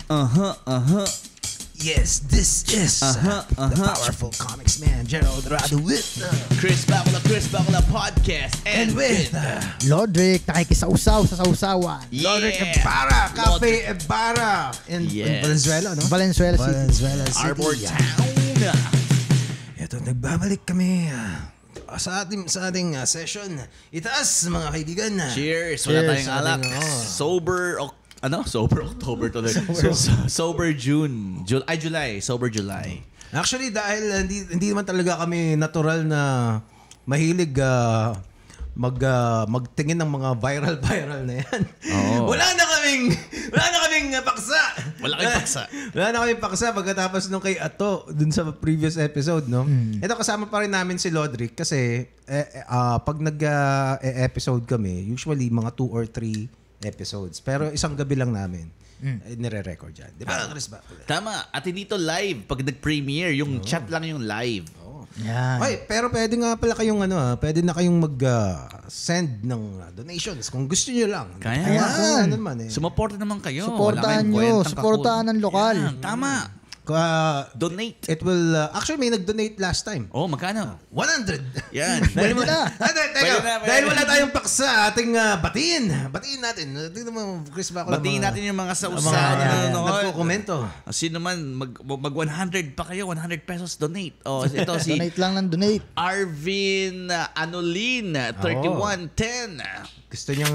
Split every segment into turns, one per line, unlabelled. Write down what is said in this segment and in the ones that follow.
Yes, this is the powerful komiksman, Gerald Rado with
Chris Bakula Podcast and with
Lodwrick, nakikisawsaw sa Sawsawan.
Lodwrick Ibarra, Cafe Ibarra in Valenzuela, no?
Valenzuela City.
Arbor Town.
Ito, nagbabalik kami sa ating session. Itaas, mga kaibigan.
Cheers. Wala tayong alak. Sober October tuloy. Sober June. July. Sober July.
Actually, dahil hindi naman talaga kami natural na mahilig magtingin ng mga viral na yan. Oh. Wala na kaming paksa. Wala na kaming paksa pagkatapos nung kay Ato dun sa previous episode, no? Ito, kasama pa rin namin si Lodwrick kasi pag nag-episode kami, usually mga 2 or 3 episodes. Pero isang gabi lang namin nire-record yan. Di ba, Chris?
Tama. At hindi to live. Pag nag-premiere, yung chat lang yung live.
Yan.
Ay, pero pwede nga pala kayong pwede na kayong mag-send ng donations kung gusto niyo lang.
Kaya
naman
sumuporta naman kayo.
Supportahan ng lokal.
Yan, tama. Donate.
It will actually may nag-donate last time.
Oh, magkano?
100.
Yan.
Dahil wala tayong paksa, ating batiin natin. Tingnan mo, Chris,
batiin natin yung mga sausawan na
nagko-komento.
Sino man mag 100 pa kayo, 100 pesos donate. Oh, ito si
donate lang ng donate.
Arvin Anolin 3110.
Gusto niyang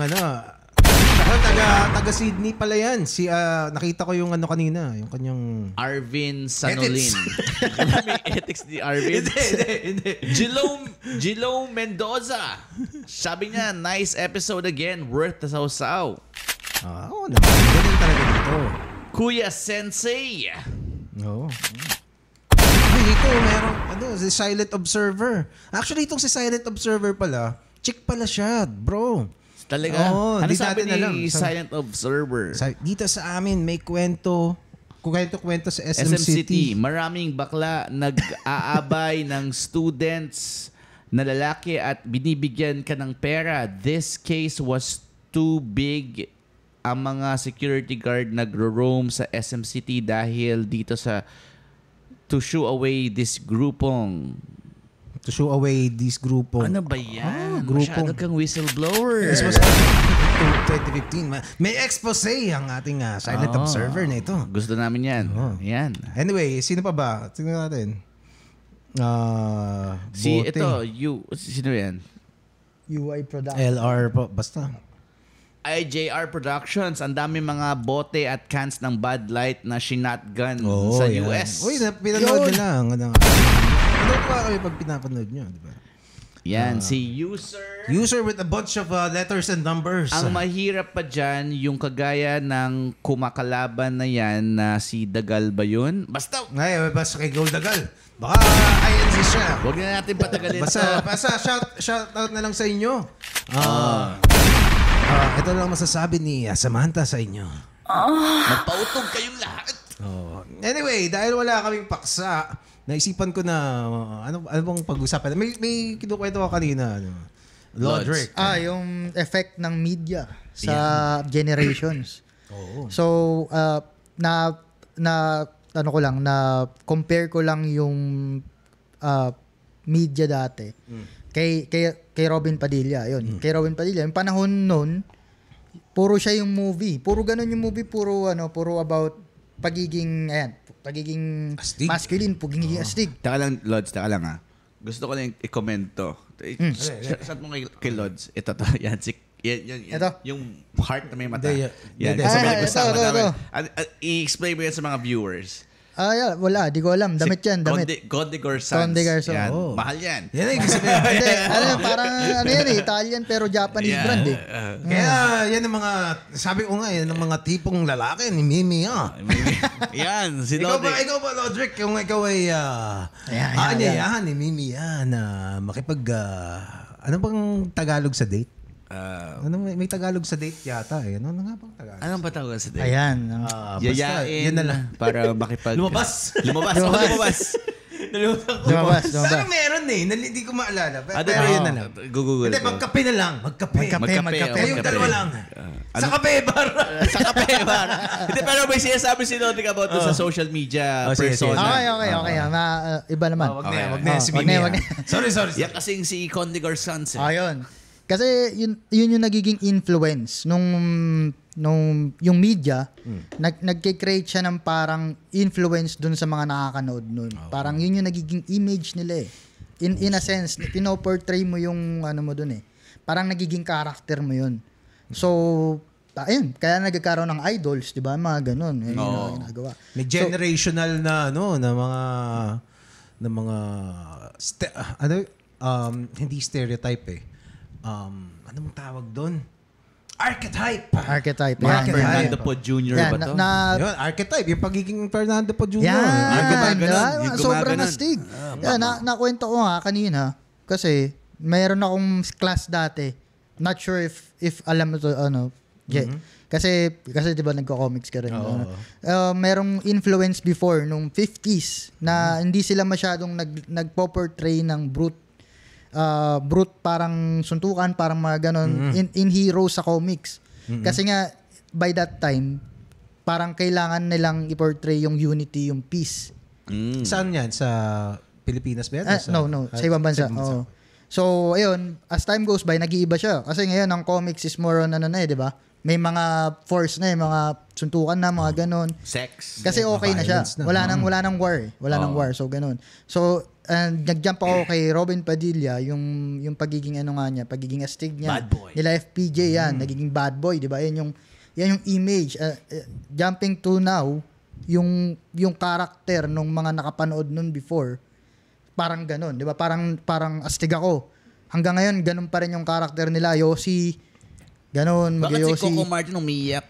taga Sydney pala yan. Nakita ko yung kanina, yung kanyang
Arvin Sanolin. May ethics ni Arvin. Hindi. Gilo Mendoza. Sabi niya, nice episode again. Worth the sausaw.
Oo naman. Ganun talaga dito.
Kuya Sensei.
Oo. Dito, meron, si Silent Observer. Actually, itong si Silent Observer pala, chick pala siya, bro.
Talaga? Ano sabi
ni
Silent Observer?
Dito sa amin, may kwento sa SM
City. Maraming bakla nag-aabay ng students na lalaki at binibigyan ka ng pera. This case was too big. Ang mga security guard nagro-roam sa SM City dahil dito sa to shoo away this grupong.
To show away this grupong.
Ano ba yan? Masyado kang whistleblower.
This was 2015. May expose ang ating Silent Observer na ito.
Gusto namin yan. Yan.
Anyway, sino pa ba? Tingnan natin.
Sino yan?
UI Production.
LR po. Basta.
IJR Productions. Ang dami mga bote at cans ng Bud Light na shinotgun sa US.
Uy, pinanood na lang. Ano pa kayo pag pinapanood nyo, di ba?
Yan, si
User with a bunch of letters and numbers.
Ang mahirap pa dyan, yung kagaya ng kumakalaban na yan na si Dagal ba yun? Basta
kay Gold Dagal. Baka INC siya.
Huwag na natin patagalin.
Basta shout out na lang sa inyo. Ito lang masasabi ni Samantha sa inyo.
Magpautog kayong lahat.
Anyway, dahil wala kaming paksa, naisipan ko na ano bang pag-usapan. May kinukwento ko kanina. Lodwrick.
Yung effect ng media sa generations. So, compare ko lang yung media dati kay Robin Padilla. Yun. Kay Robin Padilla, yung panahon nun, puro siya yung movie. Puro ganun yung movie, puro about pagiging astig. Masculine, pagiging astig.
Taka lang, Lods, Gusto ko lang i-comment to. Saan mo kay Lods? Ito. Yan.
Ito?
Yung heart na may mata. Yan.
Ito.
I-explain mo yan sa mga viewers.
Wala. Di ko alam. Damit yan. Damit.
Gondigor Sans.
Yan.
Mahal yan.
Yan ay ibig sabihin.
Parang Italian pero Japanese brand eh.
Kaya yan ang mga, sabi ko nga, yan ang mga tipong lalaki ni Mimi.
Yan. Si Lodwrick.
Ikaw ba, Lodwrick? Kung ikaw ay aanyayahan ni Mimi na makipag, ano bang Tagalog sa date? May Tagalog sa date yata eh. Ano nga bang Tagalog?
Anong ba Tagalog sa date?
Ayan.
Yayain.
Yan na lang.
Para makipag...
Lumabas. Sana meron eh. Hindi ko maalala. Pero yun na lang.
Google.
Hindi, magkape na lang. Magkape.
Magkape.
Kayong dalawa lang. Sa Kape Ibarra.
Sa Kape Ibarra. Hindi, pero may sinasabi si Lodwrick about sa social media persona.
Okay. Iba naman.
Wag na. Sorry.
Yan kasing si Condigor Sons.
Ayun. Kasi yun yung nagiging influence nung yung media, nagke-create siya ng parang influence dun sa mga nakakanood nun. Parang yun yung nagiging image nila eh. In a sense, pinoportray mo yung ano mo dun eh. Parang nagiging character mo yun. So, ayun, kaya nagkakaroon ng idols, di ba? Mga ganun. Yun yung ginagawa.
May generational na mga hindi stereotype eh. Anong tawag doon? Archetype.
Mga Fernando Po Jr. ba to?
Yun, archetype. Yung pagiging Fernando Po Jr.
Yan. Sobrang astig. Nakwento ko nga kanina kasi mayroon akong class dati. Not sure if alam mo to, Kasi 'di ba nagko-comics ka rin. Merong influence before nung 50s na hindi sila masyadong nagpo-portray ng brute parang suntukan, parang mga ganon in heroes sa comics. Kasi nga by that time parang kailangan nilang i-portray yung unity, yung peace.
Saan yan? Sa Pilipinas ba yan?
No. Sa ibang bansa. So, ayun, as time goes by, nag-iiba siya. Kasi ngayon, ang comics is more on di ba? May mga force na mga suntukan na, mga ganon.
Sex.
Kasi okay na siya. Wala nang war. Wala nang war. So, ganon. So, nag-jump ako kay Robin Padilla, yung pagiging pagiging astig niya.
Bad boy.
Nila FPJ yan, nagiging bad boy, di ba? Yan yung image. Jumping to now, yung character nung mga nakapanood nun before, parang ganon, di ba? Parang astig ako. Hanggang ngayon, ganon pa rin yung character nila. Yossi, ganon,
mag-Yossi. Bakit si Coco Martin umiyak?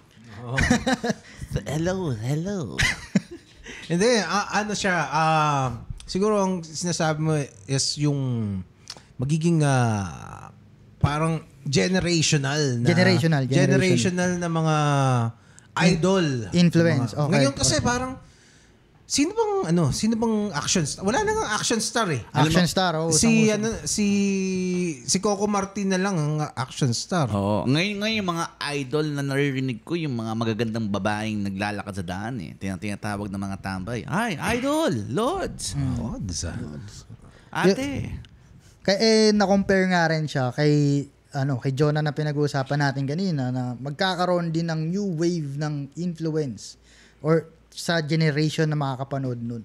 Hello.
Hindi, ano siya, siguro ang sinasabi mo is yung magiging parang generational na mga idol.
Influence. Okay.
Ngayon kasi parang sino bang action star? Wala na nga action star eh.
Action star,
si Coco Martin na lang ang action star.
Oo. Ngayon yung mga idol na naririnig ko, yung mga magagandang babaeng naglalakad sa daan eh. Tinatawag ng mga tambay. Ay, idol! Lods!
Lods.
Ate!
Kaya na-compare nga rin siya kay Jonah na pinag-uusapan natin kanina na magkakaroon din ng new wave ng influence or sa generation na makakapanood nun.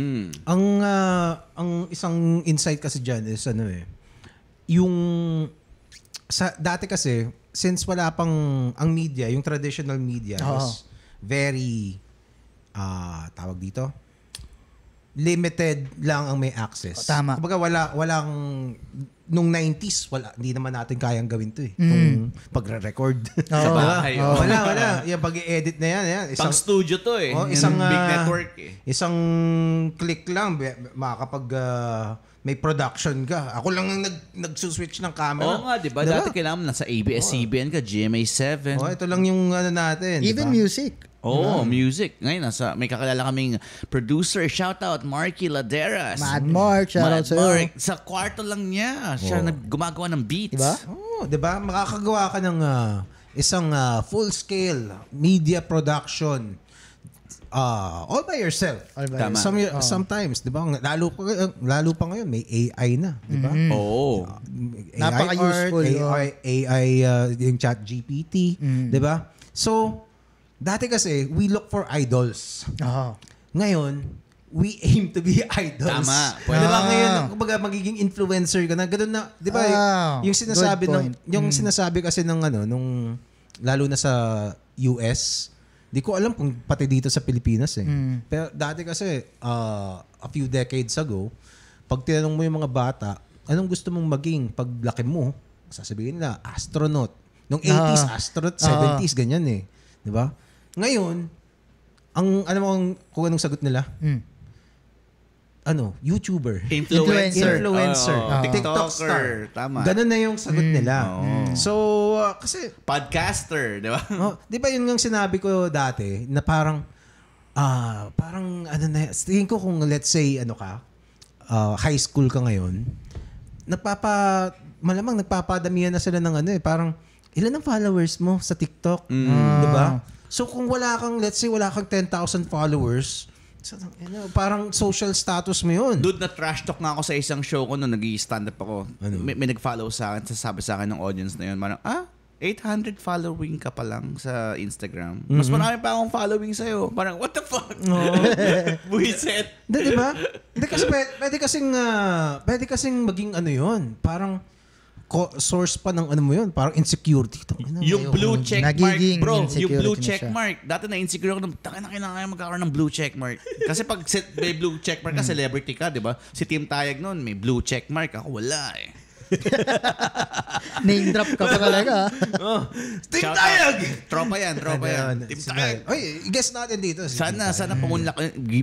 Ang isang insight kasi dyan is yung dati kasi since wala pang ang media, yung traditional media was very tawag dito, limited lang ang may access.
Tama.
Kumbaga walang nung 90s, hindi naman natin kayang gawin to eh. Itong pagre-record.
Sa bahay.
Wala. Yung pag-i-edit na yan.
Pang studio to eh.
Isang
big network eh.
Isang click lang, makakapag may production ka. Ako lang ang nag-switch ng camera.
Oo nga, diba? Dati kailangan nasa ABS-CBN ka, GMA7.
Ito lang yung natin.
Even
diba?
music.
Music. Ngayon, may kakilala kaming producer. Shout out, Marky Laderas.
Mad Mark. Shout out sa'yo.
Sa kwarto lang niya. Siya gumagawa ng beats.
Diba?
Diba? Makakagawa ka ng isang full-scale media production all by yourself.
Tama.
Sometimes, diba? Lalo pa ngayon, may AI na. Diba?
Napaka-useful.
AI yung chat GPT. Diba? So, dati kasi, we look for idols. Ngayon, we aim to be idols.
Tama.
Diba ngayon, kumbaga magiging influencer ka na, ganun na, diba? Yung sinasabi sinasabi kasi ng nung lalo na sa US, di ko alam kung pati dito sa Pilipinas eh. Pero dati kasi, a few decades ago, pag tinanong mo yung mga bata, anong gusto mong maging paglaki mo? Sasabihin nila, astronaut. Nung 80s, astronaut, 70s, ganyan eh. Diba? Ngayon, kung anong sagot nila? YouTuber.
Influencer.
TikTok star.
Tama.
Ganun na yung sagot nila. So, kasi
podcaster, di ba?
Di ba yun yung sinabi ko dati na parang tingin ko kung let's say high school ka ngayon, malamang nagpapadamihan na sila ng parang ilan ang followers mo sa TikTok? Di ba? So kung let's say wala kang 10,000 followers, parang social status mo yun.
Dude, na-trash talk nga ako sa isang show ko nung nag-i-stand up ako. May nag-follow sa akin, sasabi sa akin ng audience na yun, parang, 800 following ka pa lang sa Instagram. Mas marami pa akong following sa'yo. Parang, what the fuck? Buisit.
Di ba? Hindi kasi pwede kasing maging ano yun. Parang, source pa ng ano mo yun. Parang insecurity.
Yung blue check mark, bro. Yung blue check
siya.
mark. Dati na-insecure ako. Kailangan magkakaroon ng blue check mark. Kasi pag may blue check mark ka, celebrity ka, di ba? Si Team Tayag noon, may blue check mark. Ako wala eh.
Name drop ka pa talaga.
Team Tayag!
Tropa yan. Team Tayag.
Oy, guess natin dito.
Sana pamunlak.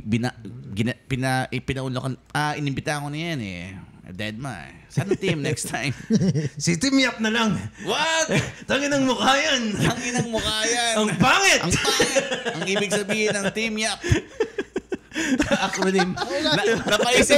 Pinaunlak. Inimbita ko na yan eh. Dead ma eh. Sana team next time.
Si Team Yap na lang.
Wag!
Tangin ang mukha yan. Ang pangit!
Ang ibig sabihin ng Team Yap.
Acronym.
Napaisip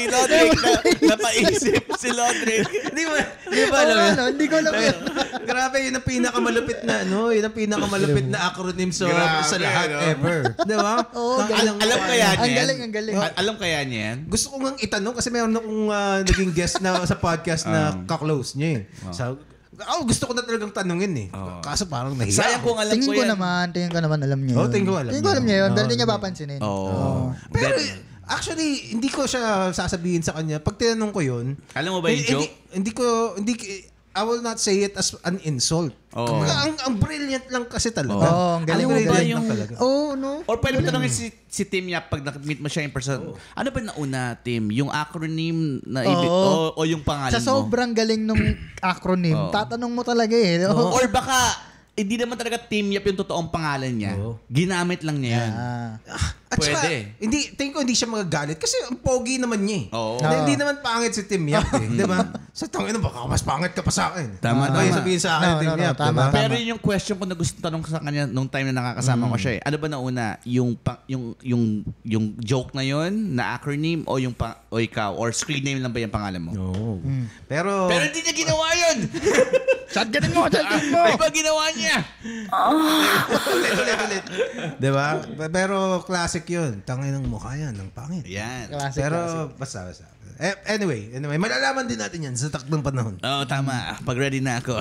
si Lodwrick.
Hindi ba alam yun?
Hindi ko alam yun.
Grabe, yun ang pinakamalupit na acronym sa lahat ever. Di ba?
Alam kaya niya yan?
Ang galing.
Alam kaya niya yan?
Gusto ko ngang itanong kasi mayroon akong naging guest na sa podcast na kaklose niya eh. Gusto ko na talagang tanungin eh. Kaso parang nahiya.
Sayang kung alam
tingin
ko yan.
Tingin ko naman alam niya yun.
Tingin ko alam
niya yun. Pero hindi niya papansinin.
Pero actually, hindi ko siya sasabihin sa kanya. Pag tinanong ko yun,
alam mo ba yung joke?
I will not say it as an insult. Ang brilliant lang kasi talaga.
Ang galing.
Alam mo ba yung...
no?
Or pwede mo tanongin si Tim Yap pag nakmeet mo siya in person. Ano ba nauna, Tim? Yung acronym na ibig o yung pangalan mo?
Sa sobrang galing nung acronym, tatanong mo talaga eh.
Or baka hindi naman talaga Tim Yap yung totoong pangalan niya. Ginamit lang niya yan.
At
pwede.
Saka, tingin ko hindi siya magagalit kasi ang pogi naman niya
eh.
Hindi naman pangit si Tim Yap eh. Di ba? Sa tangin baka mas pangit ka pa sa akin.
Tama.
Sabihin sa akin, Tim Yap.
Tama.
Pero yun yung question ko na gusto tanong sa kanya nung time na nakakasama ko siya eh. Ano ba nauna? Yung joke na yun na acronym o o ikaw? Or screen name lang ba yung pangalan mo?
No. Pero
hindi niya ginawa yun!
Shotgunin mo!
Ay ba ginawa niya?
ulit. Diba? Pero classic yun. Tangin ng mukha yan. Ang pangit.
Yan.
Classic,
Pero basta. Anyway, malalaman din natin yan sa takdang panahon.
Tama. Pag ready na ako.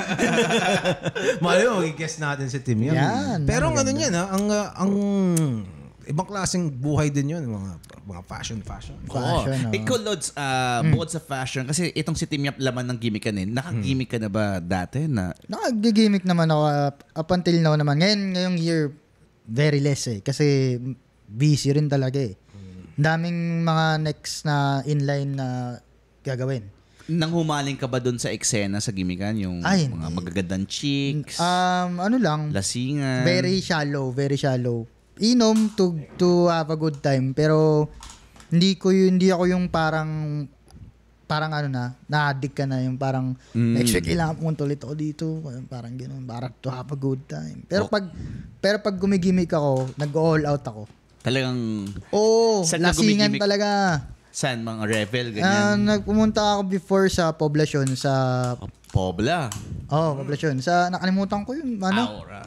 Malay mo, i-guess natin si Tim yan. Pero ang ano yan, ang ibang klaseng buhay din yun. Mga fashion.
Ikaw, Lods, bukod sa fashion, kasi itong si Tim Yap laman ng gimmick ka rin. Nakagimmick ka na ba dati?
Nakagimmick naman ako up until now naman. Ngayong year, very less eh. Kasi busy rin talaga eh. Daming mga next na inline na gagawin.
Nang humaling ka ba dun sa eksena sa gimmickan? Yung mga magagandang chicks?
Ano lang.
Lasingan?
Very shallow. Inom to have a good time. Pero hindi ako yung parang na-addict ka na yung parang next week kailangan pumunta ulit ako dito. Parang gano'n. Parang to have a good time. Pero pag gumigimik ako, nag-all out ako.
Talagang...
lasingan talaga.
Saan? Mga revel, ganyan?
Nagpumunta ako before sa poblasyon sa...
Pobla?
Poblasyon. Nakalimutan ko yun.
Aura.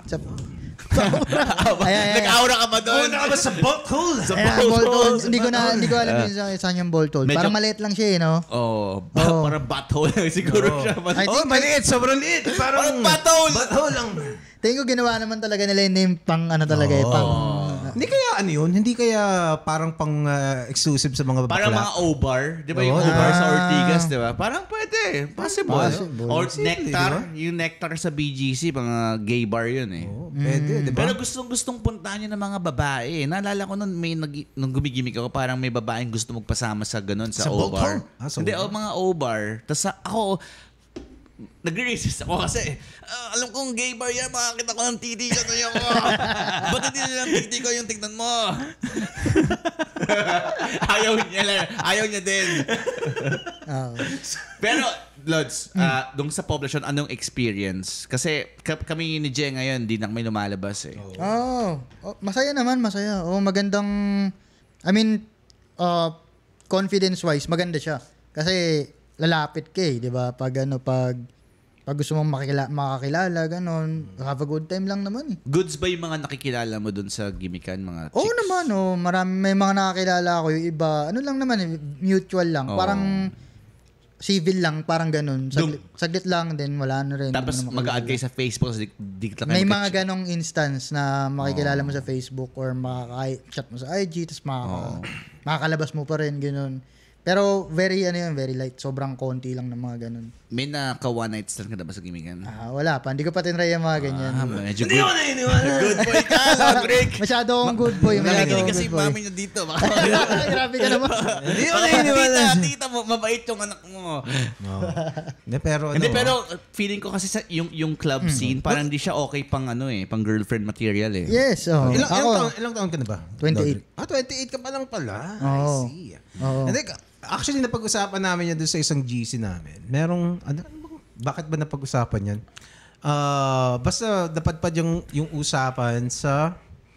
Nag-aura
ka ba doon?
Aura ka ba sa bolt hole?
Hindi ko alam saan yung bolt hole. Parang maliit lang siya eh, no?
Parang butthole lang siguro siya.
Maliit. Sobrang liit. Parang
butthole.
Butthole lang.
Tingin ko ginawa naman talaga nila yung name pang talaga eh.
Hindi kaya yun? Hindi kaya parang pang exclusive sa mga bakla?
Parang mga O-bar. Di ba yung O-bar sa Ortigas, di ba? Parang pwede. Possible. Or Nectar. Diba? Yung Nectar sa BGC, mga gay bar yun eh.
Pwede, di ba?
Pero gustong puntahan yun ng mga babae. Naalala ko nung gumigimik ako, parang may babaeng gusto magpasama sa ganun sa O-bar. Hindi, mga O-bar. Tapos ako, nag-resist ako kasi alam kong gay bar yan, makakita ko ng titi ka na yun. Ba't hindi nila ng titi ko yung tignan mo? Ayaw niya din. Pero, Lods, dun sa poblasyon, anong experience? Kasi kami ni Jay ngayon, di na kami lumalabas eh.
Masaya naman, masaya. Magandang, confidence-wise, maganda siya. Kasi lalapit ka eh, di ba? Pag Pag gusto mong makakilala, ganon. Have a good time lang naman eh.
Goods ba yung mga nakikilala mo dun sa gimmickan, mga chicks?
Oo naman, marami, may mga nakakilala ako. Yung iba, ano lang naman, mutual lang. Parang civil lang, parang ganun. Saglit lang, then wala na rin.
Tapos mag-a-add kayo sa Facebook, di ka
may mga ganong instance na makikilala mo sa Facebook or makaka-chat mo sa IG, tapos makakalabas mo pa rin, ganun. Pero very light. Sobrang konti lang ng mga ganun.
May naka-one night stand ka na ba sa gimmickan?
Wala pa. Hindi ko pa tinry yung mga ganyan.
Medyo good. Hindi ko naniniwala. Good boy ka, Lodwrick.
Masyado akong good boy.
Nakikinig kasi yung mami niya dito.
Grabe ka naman.
Hindi ko naniniwala. Tita mo, mabait yung anak mo. Pero feeling ko kasi sa yung club scene, parang hindi siya okay pang pang girlfriend material eh.
Yes.
Ilang taon ka na ba?
28.
28 ka pa lang pala.
I
see. Actually, napag-usapan namin yan doon sa isang GC namin. Merong, bakit ba napag-usapan yan? Basta napadpad yung usapan sa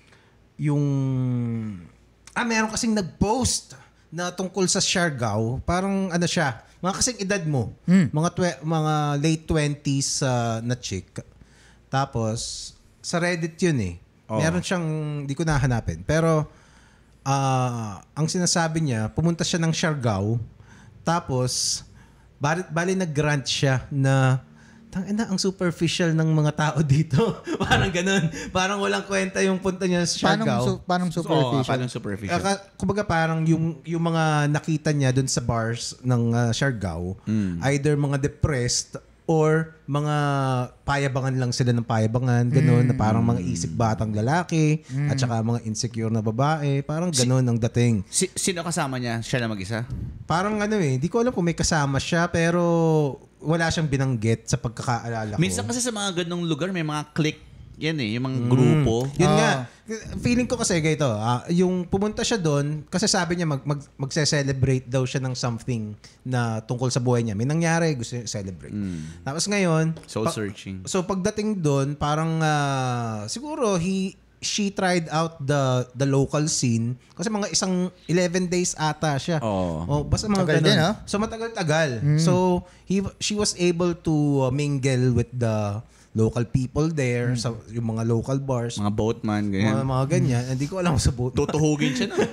meron kasing nag-post na tungkol sa Siargao. Parang siya, mga kasing edad mo. Mga late 20s na chick. Tapos, sa Reddit yun eh. Meron siyang, di ko nahanapin. Pero, ang sinasabi niya, pumunta siya ng Siargao, tapos, bali nag-grant siya na, ang superficial ng mga tao dito. Parang ganun. Parang walang kwenta yung punta niya sa Siargao.
Paano superficial?
Paano superficial?
Kumbaga parang yung mga nakita niya dun sa bars ng Siargao, either mga depressed or mga payabangan lang sila ng payabangan, gano'n, na parang mga isip batang lalaki at saka mga insecure na babae. Parang gano'n ang dating.
Sino kasama niya? Siya na mag-isa?
Parang di ko alam kung may kasama siya, pero wala siyang binanggit sa pagkakaalala ko.
Minsan kasi sa mga ganong lugar, may mga clique yan yung mga grupo.
Yun nga. Feeling ko kasi ganito, yung pumunta siya doon, kasi sabi niya magse-celebrate daw siya ng something na tungkol sa buhay niya. May nangyari, gusto niya celebrate. Tapos ngayon,
soul searching.
So pagdating doon, parang siguro she tried out the local scene kasi mga 11 days ata siya. Basta mga ganun. So matagal-tagal. So she was able to mingle with the local people there, sa yung mga local bars.
Mga boatman, ganyan.
Mga ganyan. Hindi ko alam sa boatman.
Tutuhugin siya na.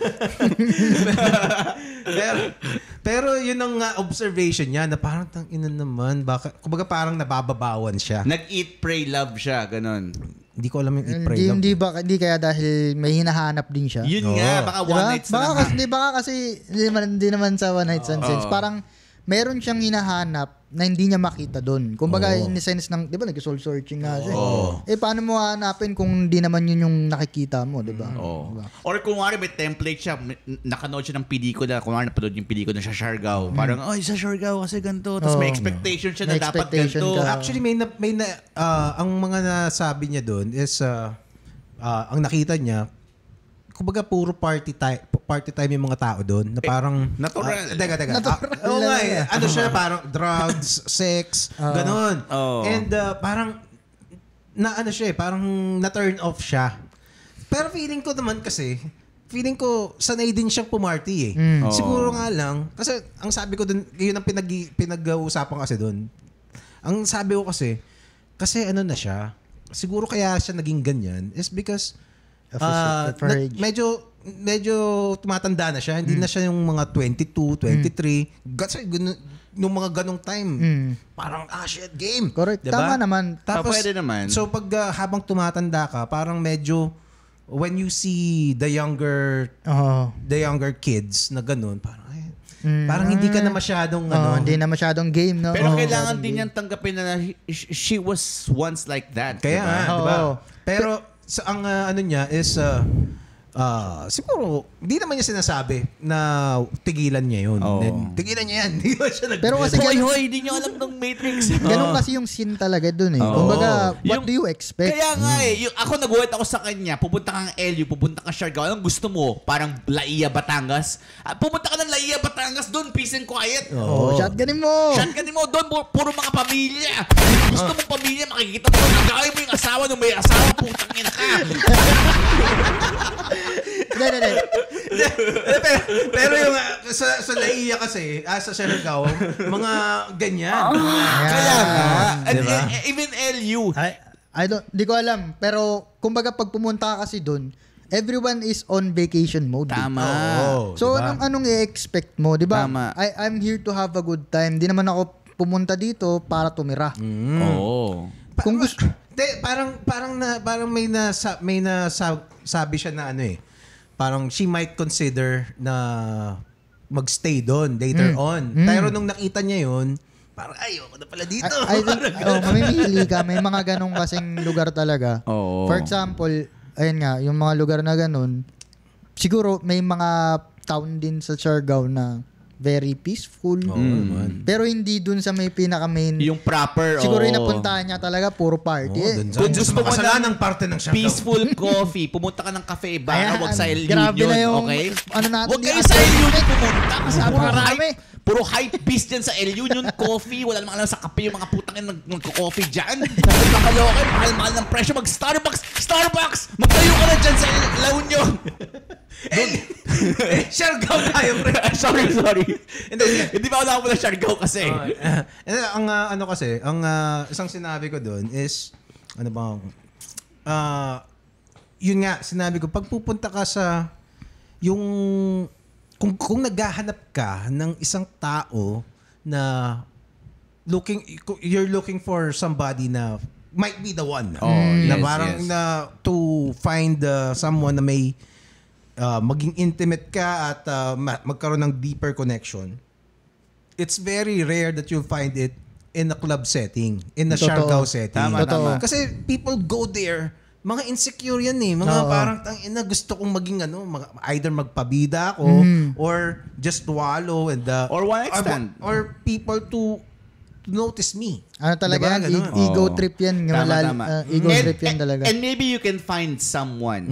pero yun ang observation niya na parang tangina naman. Kumbaga parang nabababawan siya.
Nag-eat, pray, love siya. Ganon.
Hindi ko alam yung eat, pray, love.
Hindi kaya dahil may hinahanap din siya.
Yun nga. Baka one night stand.
Baka kasi hindi naman sa one night stand sense. Parang meron siyang hinahanap na hindi niya makita doon. Kumbaga, in the sense ng, di ba, nag-soul searching nga siya. Paano mo hanapin kung hindi naman yun yung nakikita mo, di ba? Diba?
Or kung wari may template siya, nakanood siya ng pelikula, kung wari napanood yung pelikula sa Siargao, parang, sa Siargao kasi ganito. Tapos may expectation siya na dapat ganito.
Actually, ang mga nasabi niya doon is, ang nakita niya, kumbaga puro party time yung mga tao doon na parang
natural.
Teka. Oo nga eh. Siya parang drugs, sex, ganun. And parang parang na-turn off siya. Pero feeling ko sanay din siyang pumarty eh. Siguro nga lang kasi ang sabi ko doon, yun ang pinag-uusapan kasi doon. Ang sabi ko kasi na siya. Siguro kaya siya naging ganyan is because medyo tumatanda na siya. Hindi na siya yung mga 22, 23. Kasi nung mga ganong time, parang shit, game.
Correct.
Diba?
Tama naman.
Tapos, pwede naman.
So pag habang tumatanda ka, parang medyo when you see the younger kids na ganun, parang hindi ka na masyadong
hindi na masyadong game, no?
Pero kailangan din niyang tanggapin na she was once like that.
Kaya diba? Pero ang niya is siguro hindi naman niya sinasabi na tigilan niya yun. Tigilan niya yan. Hindi ba siya
pero kasi
hindi niyo alam ng Matrix.
Ganun kasi yung scene talaga dun eh. Kumbaga, what do you expect?
Kaya nga ako nag-wait ako sa kanya, pupunta kang LU, pupunta kang Siargao. Anong gusto mo? Parang Laia, Batangas. Pupunta ka ng Laia, Batangas, doon peace and quiet.
Shotgunin mo.
Doon puro mga pamilya. Gusto mong pamilya, makikita mo, nagawin mo yung asawa nung may asawa, putang ina ka.
pero yung sa Laia kasi, sa Siargao, mga ganyan.
Kaya nga.
Diba?
Even LU.
Di ko alam. Pero, kumbaga pag pumunta ka kasi doon, everyone is on vacation mode.
Tama.
So,
diba?
anong i-expect mo? Di ba?
Tama.
I'm here to have a good time. Di naman ako pumunta dito para tumira.
Oo.
Kung gusto...
Parang may nasabi siya na parang she might consider na magstay doon later on. Pero nung nakita niya yun, parang ayoko na pala dito.
I think, mamimili ka. May mga ganong kasing lugar talaga. For example, ayun nga, yung mga lugar na ganon, siguro may mga town din sa Siargao na very peaceful. Pero hindi dun sa may pinaka-main.
Yung proper.
Siguro yung napuntahan niya talaga, puro party.
Kung gusto mo ng parte ng Siargao.
Peaceful coffee. Pumunta ka ng cafe Ibarra, wag sa LU
grabe
yun.
na yung,
okay?
Ano natin.
Wag kayo sa LU pumunta. Kasama
Puro
marami. Puro hype beast dyan sa LU. Yung coffee. Wala namang alam sa kape. Yung mga putang nagko-coffee dyan. Nakalokan. Mahal-mahal ng presyo. Starbucks! Magtayo ka na dyan sa La Union.
Siargao tayo, pre.
Sorry. Hindi ba ako nakapunta sa Siargao kasi?
Ang isang sinabi ko doon is, yun nga, sinabi ko, pag pupunta ka sa, kung naghahanap ka ng isang tao na you're looking for somebody na might be the one. Na parang na to find someone na may maging intimate ka at magkaroon ng deeper connection. It's very rare that you'll find it in a club setting, in a Siargao setting.
Tama.
Kasi people go there, mga insecure yan eh. Mga parang gusto kong maging either magpabida ako or just wallow and
or one extent.
Or people to notice me.
Talaga
diba?
ego trip yan.
Tama.
Ego trip yan talaga.
And maybe you can find someone.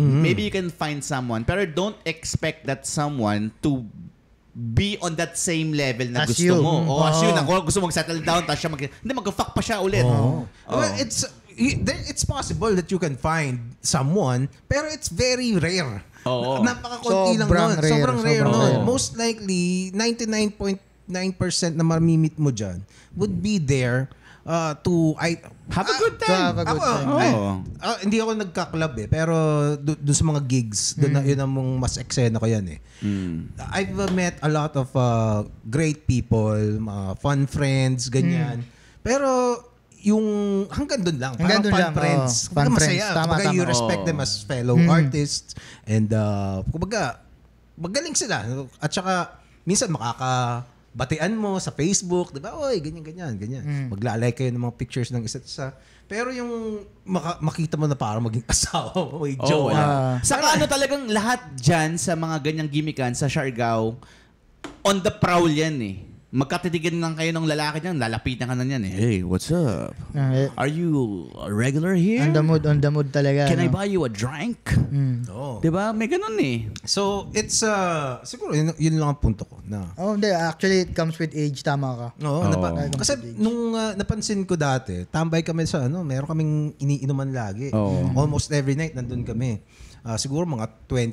Pero don't expect that someone to be on that same level na
As
gusto
you.
mo. As you. Gusto mo mag-settle down, tapos siya mag-fuck pa siya ulit.
Well, it's possible that you can find someone, pero it's very rare. Napakakunti lang nun. Sobrang rare nun. Most likely, 99.9% na mamimit mo dyan would be there to
have a good time.
Hindi ako nagka-club pero doon sa mga gigs, yun ang mas eksena ko yan eh. I've met a lot of great people, mga fun friends, ganyan. Pero yung hanggang doon lang. Parang fun friends.
Fun
masaya.
friends. Tama.
You respect them as fellow artists. And kumbaga, magaling sila. At saka, minsan makakabatian mo sa Facebook. Diba? Oy, ganyan. Maglalike kayo ng mga pictures ng isa't isa. Pero yung makita mo na parang maging asawa mo, may jowa.
Saka talagang lahat dyan sa mga ganyang gimmickan sa Siargao, on the prowl yan eh. Magkatitigan lang kayo ng lalaki niyan, lalapitan ka na niyan eh. Hey, what's up? Are you a regular here?
On the mood talaga.
Can I buy you a drink? Diba? May ganun eh.
So, it's, siguro, yun lang ang punto ko.
Actually, it comes with age. Tama ka.
Kasi nung napansin ko dati, tambay kami sa, meron kaming iniinuman lagi. Almost every night, nandun kami. Siguro mga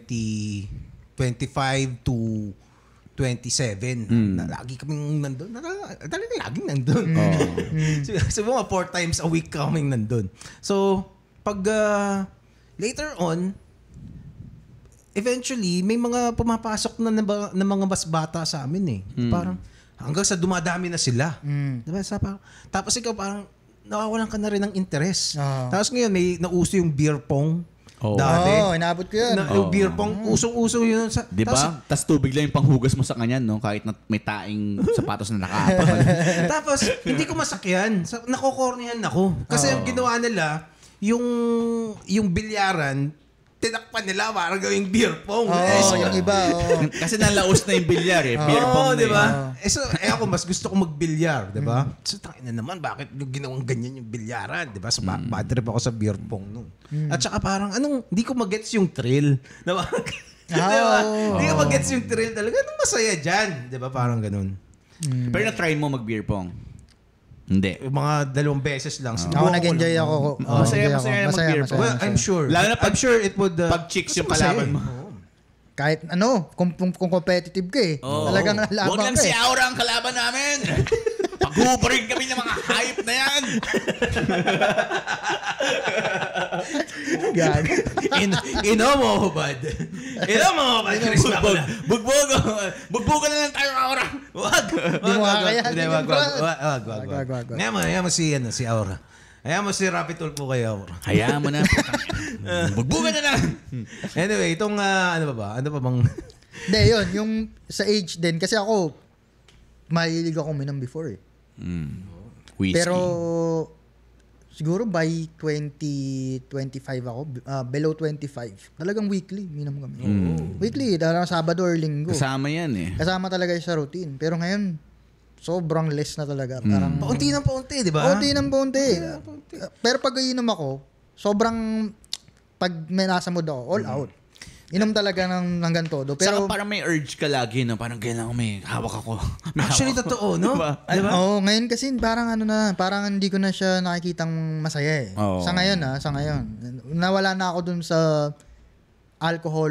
25 to 27. Lagi kaming nandun. Laging nandun. So, mga 4 times a week kaming nandun. So, pag later on, eventually, may mga pumapasok na mga mas bata sa amin eh. Parang, hanggang sa dumadami na sila. Diba? Tapos ikaw parang, nawawalan ka na rin ng interest. Tapos ngayon, may nauso yung beer pong. Dati.
Inabot ko yan.
Yung beer pong, usong-uso yun.
Diba? Tapos tubig lang yung panghugas mo sa kanya, no? Kahit na may taing sapatos na nakapal.
Tapos, hindi ko masakyan. Nakokornihan ako. Kasi yung ginawa nila, yung bilyaran, tinakpan nila para gawing beer pong.
Yung iba.
Kasi nalaos na yung bilyar eh. Beer pong na
diba? Ako, mas gusto kong magbilyar, diba? So, tangina naman, bakit ginawang ganyan yung bilyaran, diba? So, bad trip ako sa beer pong nun. At saka parang, hindi ko magets yung thrill. Diba? Hindi ko magets yung thrill talaga. Anong masaya dyan? Diba? Parang ganun.
Pero na-try mo mag-beer pong? Hindi.
Mga 2 beses lang.
Ako nag-enjoy ako.
Masaya mag-beer pong.
Well, I'm sure.
Lalo na
I'm sure it would...
pag chicks yung kalaban mo.
kahit ano, kung competitive ka eh. Talagang lalaban ka.
Huwag lang si Aura ang kalaban namin. Pag-hubring kami ng mga hype na yan.
Gag.
Inomo, bud.
Bugbogan na lang tayo, Aura.
Wag.
Di mo kaya.
Wag. Ngayon mo si Aura. Hayaan mo si Rapid Tulpo kay Aura.
Hayaan mo na. Bugbogan na lang.
Anyway, itong ano pa bang...
Hindi, yun. Yung sa age din. Kasi ako, mahilig ako minum before eh.
Whiskey.
Pero, siguro by 25 ako, below 25. Talagang weekly, minum kami. Weekly, talagang Sabado or Linggo.
Kasama yan eh.
Kasama talaga sa routine. Pero ngayon, sobrang less na talaga. Parang,
Paunti ng paunti, di ba?
paunti ng paunti. Pero pag inom ako, sobrang, pag may nasa mood ako, all out. Inom talaga ng hanggang todo. Pero
saka parang may urge ka lagi na parang kailangan may hawak ako.
Actually, totoo, no?
Diba?
Oo, ngayon kasi parang parang hindi ko na siya nakikitang masaya eh.
Oo.
Sa ngayon. Nawala na ako dun sa alcohol,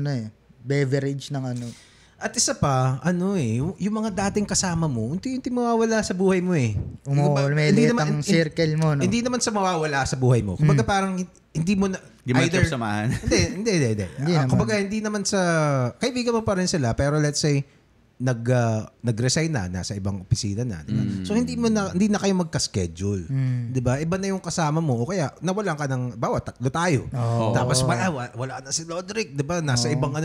beverage ng ano.
At isa pa, yung mga dating kasama mo, unti-unti mawawala sa buhay mo eh.
May liit ang circle mo, no?
Hindi naman sa mawawala sa buhay mo. Kumbaga parang hindi mo na...
Hindi mo na samahan.
Hindi. Kumbaga hindi naman sa... Kaibigan mo pa rin sila, pero let's say, nag-resign na, nasa ibang opisina na. Diba? So hindi na kayo magka-schedule. Diba? Iba na yung kasama mo o kaya nawalan ka ng, tatlo tayo. Tapos wala na si Lodwrick, diba? Nasa ibang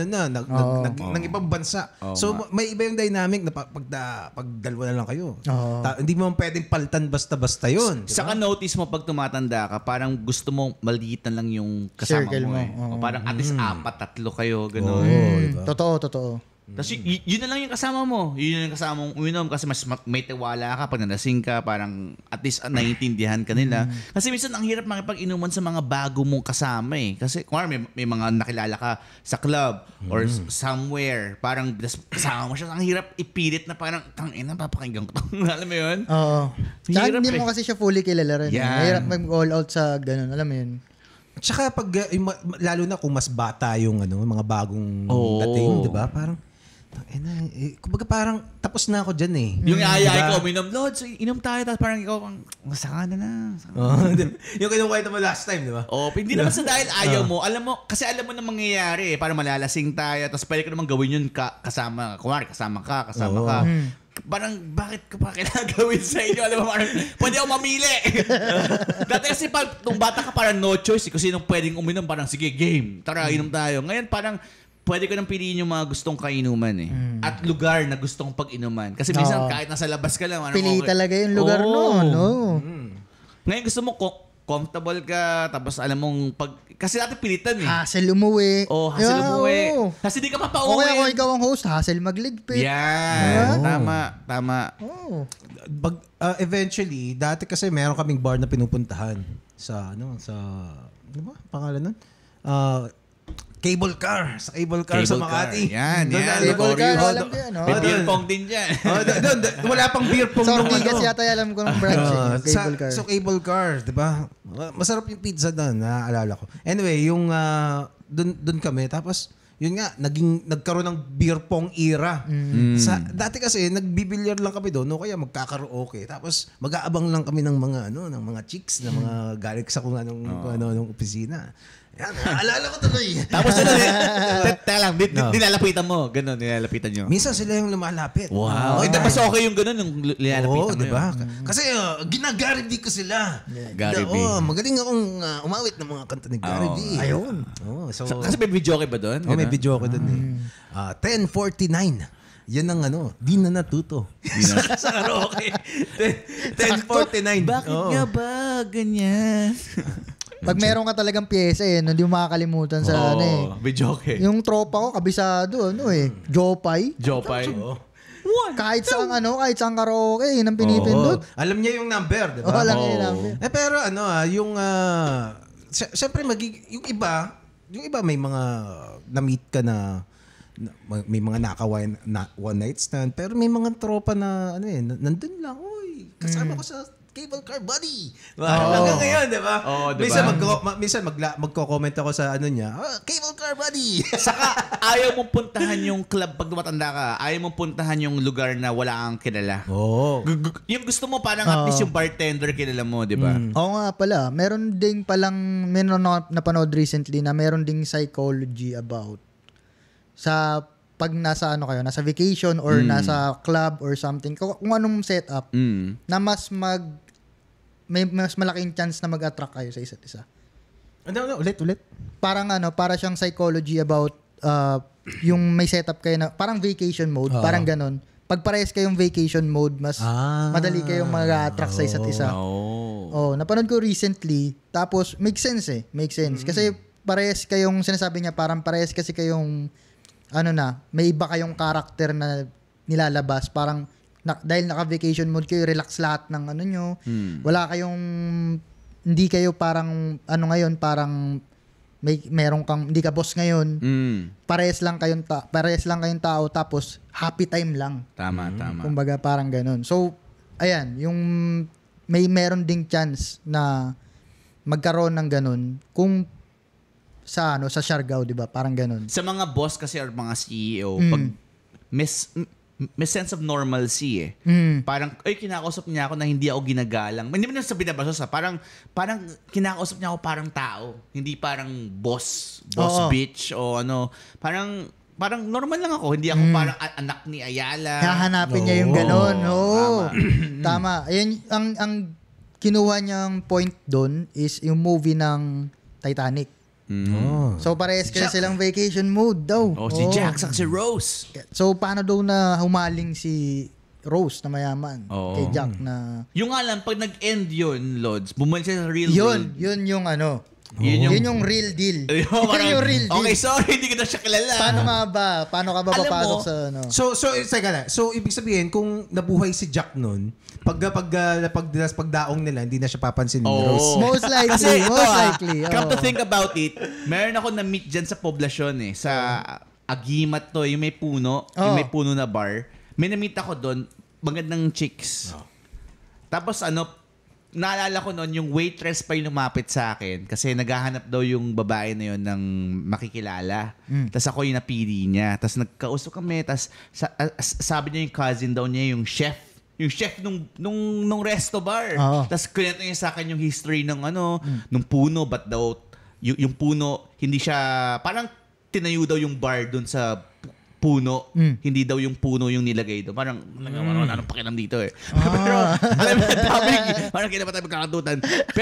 ng ibang bansa. So may iba yung dynamic na pag dalawa na lang kayo. Hindi mo pwedeng palitan basta-basta yun. Diba?
Saka notice mo pag tumatanda ka, parang gusto mong maliitan lang yung kasama
Circle
mo eh.
mo.
O parang at least 4, 3 kayo, gano'n.
Diba?
Totoo.
Tapos yun na lang yung kasama mo. Yun yung kasama mong uminom kasi mas may tiwala ka pag nalasing ka. Parang at least naiintindihan ka nila. Kasi minsan ang hirap makipag-inuman sa mga bago mong kasama eh. Kasi kung may mga nakilala ka sa club or somewhere. Parang kasama mo siya. Ang hirap ipilit na parang tangina, papakinggan ko. Alam mo yun?
Oo. Saka hindi mo
eh.
kasi siya fully kilala rin. Hirap mag-all out sa ganun. Alam mo yun?
Tsaka pag, lalo na kung mas bata yung mga bagong dating, di ba? Parang, kumbaga parang tapos na ako dyan eh.
Yung ayay ko, uminom, Lord, so inom tayo. Tapos parang ikaw, masaka na.
Yung kinukwento mo last time, di ba?
Hindi naman sa dahil ayaw mo. Alam mo na mangyayari eh. Parang malalasing tayo. Tapos pwede ka naman gawin yun kasama. Kumari, kasama ka. Parang, bakit ko pa kailangan gawin sa inyo? Alam mo, parang, pwede ako mamili. Dati kasi nung bata ka, parang no choice. Kung sinong pwedeng uminom, parang, sige, game. Tara, inom tayo. Ngayon, parang, pwede ko nang piliin yung mga gustong kainuman eh. At lugar na gustong pag-inuman. Kasi minsan, kahit nasa labas ka lang,
pili talaga yung lugar no.
Ngayon, gusto mo comfortable ka, tapos alam mong kasi dati pilitan eh.
Hassle umuwi.
Hassle umuwi. Kasi di ka pa pauwi.
Okay, kung ikaw ang host, hassle magligpit.
Yan. Tama.
Eventually, dati kasi meron kaming bar na pinupuntahan sa ano ba pangalan nun? Cable car. Sa cable car sa Makati.
Yan.
Cable car, alam ko yan.
May beer pong din dyan.
Wala pang beer pong
nung ano. Kasi yata alam ko ng branch. Cable car.
So cable car, di ba? Masarap yung pizza doon, naaalala ko. Anyway, yung doon kami. Tapos, yun nga, nagkaroon ng beer pong era. Dati kasi, nagbibilyar lang kami doon, no? Kaya magkakaraoke. Tapos, mag-aabang lang kami ng mga chicks, na mga galing sa kung anong opisina. Yan, naalala ko tuloy.
Tapos teka lang, nilalapitan mo. Ganon, nilalapitan nyo.
Minsan sila yung lumalapit.
Wow. Mas okay yung ganon, yung nilalapitan mo.
Diba? Kasi ginagari ko sila.
Gary B.
Magaling akong umawit ng mga kanta ni Gary B.
Ayun.
Kasi may video ba doon?
May video ko doon eh. 10:49. Yan ang di na natuto. Sa karaoke. 10:49.
Bakit nga ba ganyan?
Pag meron ka talagang pyesa hindi mo makakalimutan sa
video okay.
Yung tropa ko, kabisado, Jopay. Kahit saan karaoke, yun ang pinipindot.
Alam niya yung number, di ba?
Alam niya yung number.
Pero siyempre yung iba may mga na-meet ka na may mga one night stand, pero may mga tropa na nandun lang, kasama ko sa cable car buddy. Hanggang ngayon, di ba? Minsan magko-comment ako sa ano niya, cable car buddy.
Saka, ayaw mong puntahan yung club pag tumatanda ka. Ayaw mong puntahan yung lugar na wala kang kilala. Yung gusto mo parang at least yung bartender kilala mo, di ba?
Oo nga pala. Meron napanood recently na meron ding psychology about sa pag nasa nasa vacation or nasa club or something, kung anong setup na may mas malaking chance na mag-attract kayo sa isa't isa.
Ulit.
Parang para siyang psychology about yung may setup kayo na parang vacation mode, parang ganon. Pag parehas kayong vacation mode, mas madali kayong mag-attract sa isa't isa. Napanood ko recently, tapos makes sense. Kasi parehas kayong, sinasabi niya, parang parehas kasi kayong may iba kayong karakter na nilalabas. Parang, dahil naka-vacation mode kayo, relax lahat ng nyo. Wala kayong, hindi kayo parang, parang, meron kang, hindi ka boss ngayon. Parehas lang kayong tao, tapos, happy time lang.
Tama.
Kumbaga, parang ganun. So, ayan, yung, meron ding chance na magkaroon ng ganun. Kung, sa Siargao, 'di ba? Parang ganoon.
Sa mga boss kasi or mga CEO, pag may sense of normalcy Parang kinakausap niya ako na hindi ako ginagalang. Hindi mo na sabihin na basos parang kinakausap niya ako parang tao, hindi parang boss bitch o parang normal lang ako, hindi ako parang anak ni Ayala.
Hahanapin niya yung ganoon. Tama. Ayun ang kinuha niyang point doon is yung movie ng Titanic. So parehas kasi silang vacation mode daw.
Si Jack sa si Rose.
So paano daw na humaling si Rose na mayaman kay Jack na...
Yung nga lang, pag nag-end yun, Lods, bumalik siya sa real world.
Yun yung yung real deal. Yun yung real deal.
Okay, sorry, hindi ko na siya kilala.
Paano ka ba papasok sa
So, teka na. So, ibig sabihin, kung nabuhay si Jack nun, pagdaong nila, hindi na siya papansin ni Rose.
Most likely.
Kasi ito, come to think about it, meron ako na-meet dyan sa poblasyon sa Agimat to, yung may puno, yung may puno na bar. May na-meet ako doon, magandang chicks. Tapos naalala ko noon, yung waitress pa yung lumapit sa akin kasi naghahanap daw yung babae na yun ng makikilala. Tapos ako yung napili niya. Tapos nagkausap kami. Tapos sabi niya yung cousin daw niya, yung chef. Yung chef nung resto bar. Tapos kwento niya sa akin yung history ng nung puno. But daw, yung puno, hindi siya, parang tinayo daw yung bar dun sa puno. Hindi daw yung puno yung nilagay doon. Parang, anong pakialam dito Pero, alam mo, parang kailan pa tayo magkakatutan.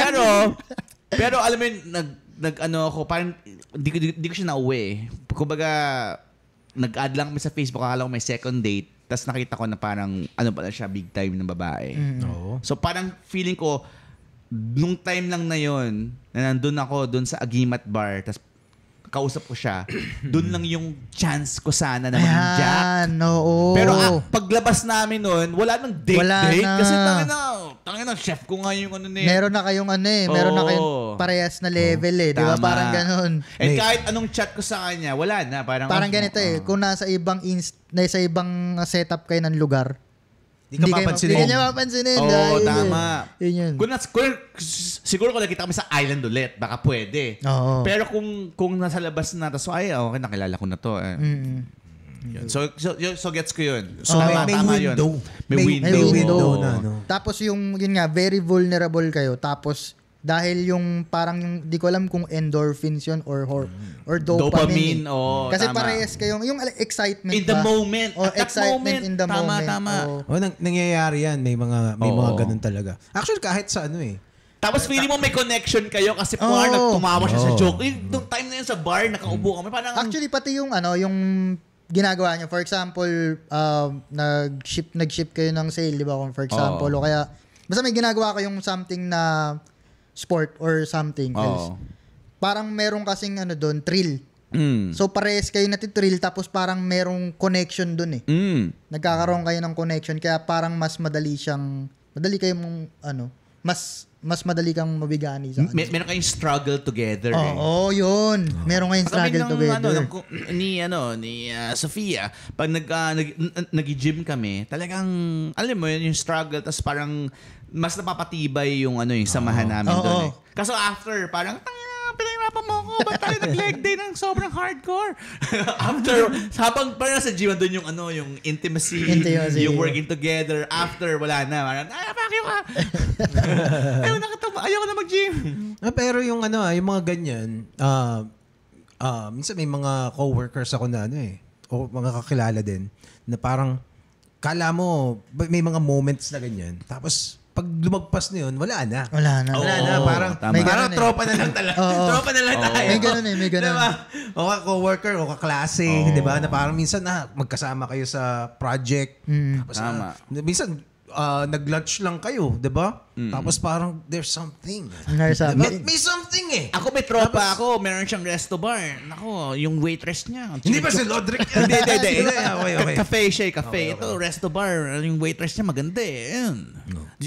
Pero, alam mo yun, ako, parang, hindi ko siya nauwi Kumbaga, nag-add lang kami sa Facebook, akala ko may second date. Tapos nakita ko na parang, pala siya, big time ng babae. So, parang feeling ko, nung time lang na yon na nandun ako, dun sa Agimat Bar, tapos kausap ko siya, doon lang yung chance ko sana na maging Jack. Pero paglabas namin noon, wala nang date. Kasi tangin na, chef ko nga yung
Meron na kayong meron na kayong parehas na level Di ba? Parang ganun.
And kahit anong chat ko sa kanya, wala na. Parang
ganito kung nasa ibang setup kayo ng lugar,
Hindi ka
mapansinin.
Tama.
Yun.
Siguro kung nakita kami sa island ulit, baka pwede. Pero kung nasa labas na, tapos okay, nakilala ko na to. So gets ko yun.
So may window. May window na.
Tapos yun nga, very vulnerable kayo. Tapos dahil yung parang di ko alam kung endorphins yun or dopamine. Kasi
tama.
Parehas kayong yung excitement
in the moment.
Excitement in the moment.
Tama.
Nangyayari yan. May mga ganun talaga. Actually, kahit sa
Tapos feeling mo may connection kayo kasi tumawa siya sa joke. Yung time na yun sa bar, nakaupo kami. Parang...
Actually, pati yung yung ginagawa niya. For example, nag-ship kayo ng sale, di ba? For example, o kaya, basta may ginagawa kayong something na sport or something else. Parang meron kasing doon, thrill. So parehas kayo natitrill tapos parang merong connection doon Nagkakaroon kayo ng connection kaya parang mas madali kayong mas mas madali kang mabigani sa kanya.
Meron kayong struggle together.
Oo, yun. Meron kayong struggle together.
Ni Sofia, pag nag-gym kami, talagang, alam mo yun, yung struggle, tas parang mas napapatibay yung yung samahan namin doon. Kaso after, parang, pinahirapan mo ako. Ba't tayo nag-leg day ng sobrang hardcore? After, habang parang sa gym, doon yung intimacy, yung working together. After, wala na. Parang, fuck you ka. Ayaw na mag-gym.
Pero yung yung mga ganyan, minsan may mga co-workers ako na o mga kakilala din, na parang, kala mo, may mga moments na ganyan. Tapos, pag lumagpas na yun, wala na.
Wala na.
Parang tropa na lang talaga. Tropa na lang tayo.
May ganun.
Diba? O ka-coworker, o ka-klase. Diba? Na parang minsan magkasama kayo sa project. Tapos, minsan, nag-lunch lang kayo. Diba? Tapos parang, there's something. Diba? May something
Ako may tropa ako. Meron siyang resto bar. Nako, yung waitress niya.
Hindi ba si Lodwrick?
Hindi. Cafe siya. Cafe. Ito, resto bar. Yung waitress niya maganda Yun.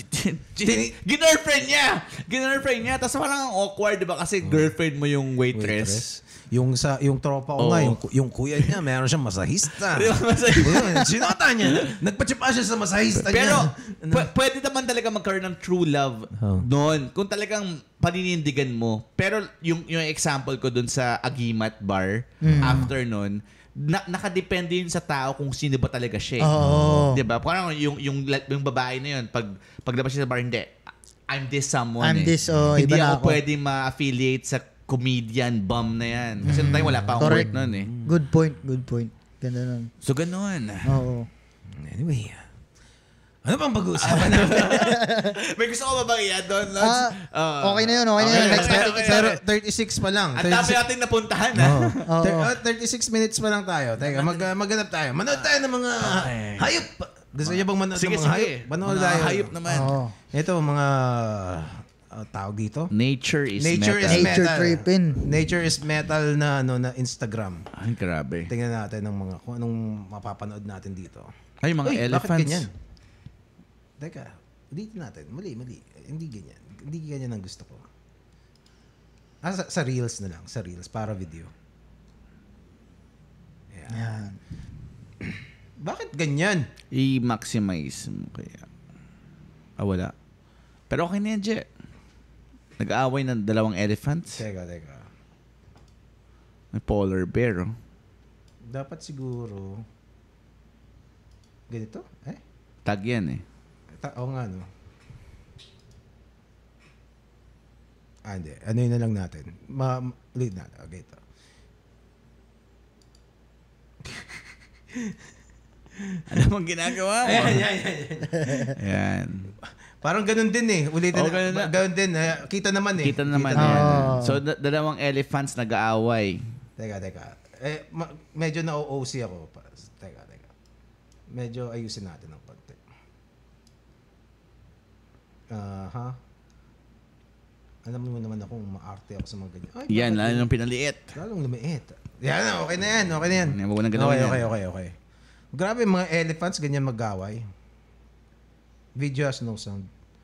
Girlfriend niya. Tapos parang awkward, diba? Kasi girlfriend mo yung waitress.
Yung tropa ko nga, yung kuya niya, meron siyang masahista. Sinota niya. Nagpa-chipa siya sa masahista niya.
Pero, pwede naman talaga magkaroon ng true love doon. Kung talagang paninindigan mo. Pero, yung example ko doon sa Agimat Bar, after nun, nakadepende yun sa tao kung sino ba talaga siya. Diba? Parang yung babae na yun, paglabas siya sa bar, hindi. I'm this someone. Hindi ako pwede ma-affiliate sa comedian bum na yan. Kasi tayo wala pa akong work nun
Good point. Ganda nun.
So, ganun.
Oo.
Anyway, ano pang pag-uusapan natin?
May gusto ko ba bang iyan doon, Lods?
Okay na yun. Next
pero 36 pa lang.
Ang dami natin napuntahan,
36 minutes pa lang tayo. Teka, maghanap tayo. Manood tayo ng mga hayop. Gusto niyo bang manood ng mga hayop? Manood tayo.
Hayop naman.
Ito, mga tawag dito.
Nature is
Nature tripping.
Nature is metal na Instagram.
Ay, grabe.
Tingnan natin kung anong mapapanood natin dito.
Ay, mga elephants.
Bakit ganyan? Teka, dito natin. Mali. Hindi ganyan ang gusto ko. Sa Reels na lang. Sa Reels, para video. Yan. Bakit ganyan?
I-maximize mo kaya. Wala. Pero okay na yan, Je. Nag-aaway ng dalawang elephants.
Teka.
May polar bear,
Dapat siguro ganito?
Tag yan,
Oo nga, no? Hindi. Ano yun na lang natin? Lead natin. Okay, ito.
Ano mong ginagawa? Ayan.
Parang ganun din Ulitin ganun din. Kita naman
Kita naman yan. So, dalawang elephants nag-aaway.
Teka. Medyo na-OOC ako. Teka. Medyo ayusin natin ng konti. Alam mo naman akong maarte ako sa mga ganyan.
Yan, lalong pinaliit.
Lalong lumiit. Yan, okay na yan.
Huwag na gano'n yan.
Okay. Grabe, mga elephants, ganyan mag-away. Video has no sound.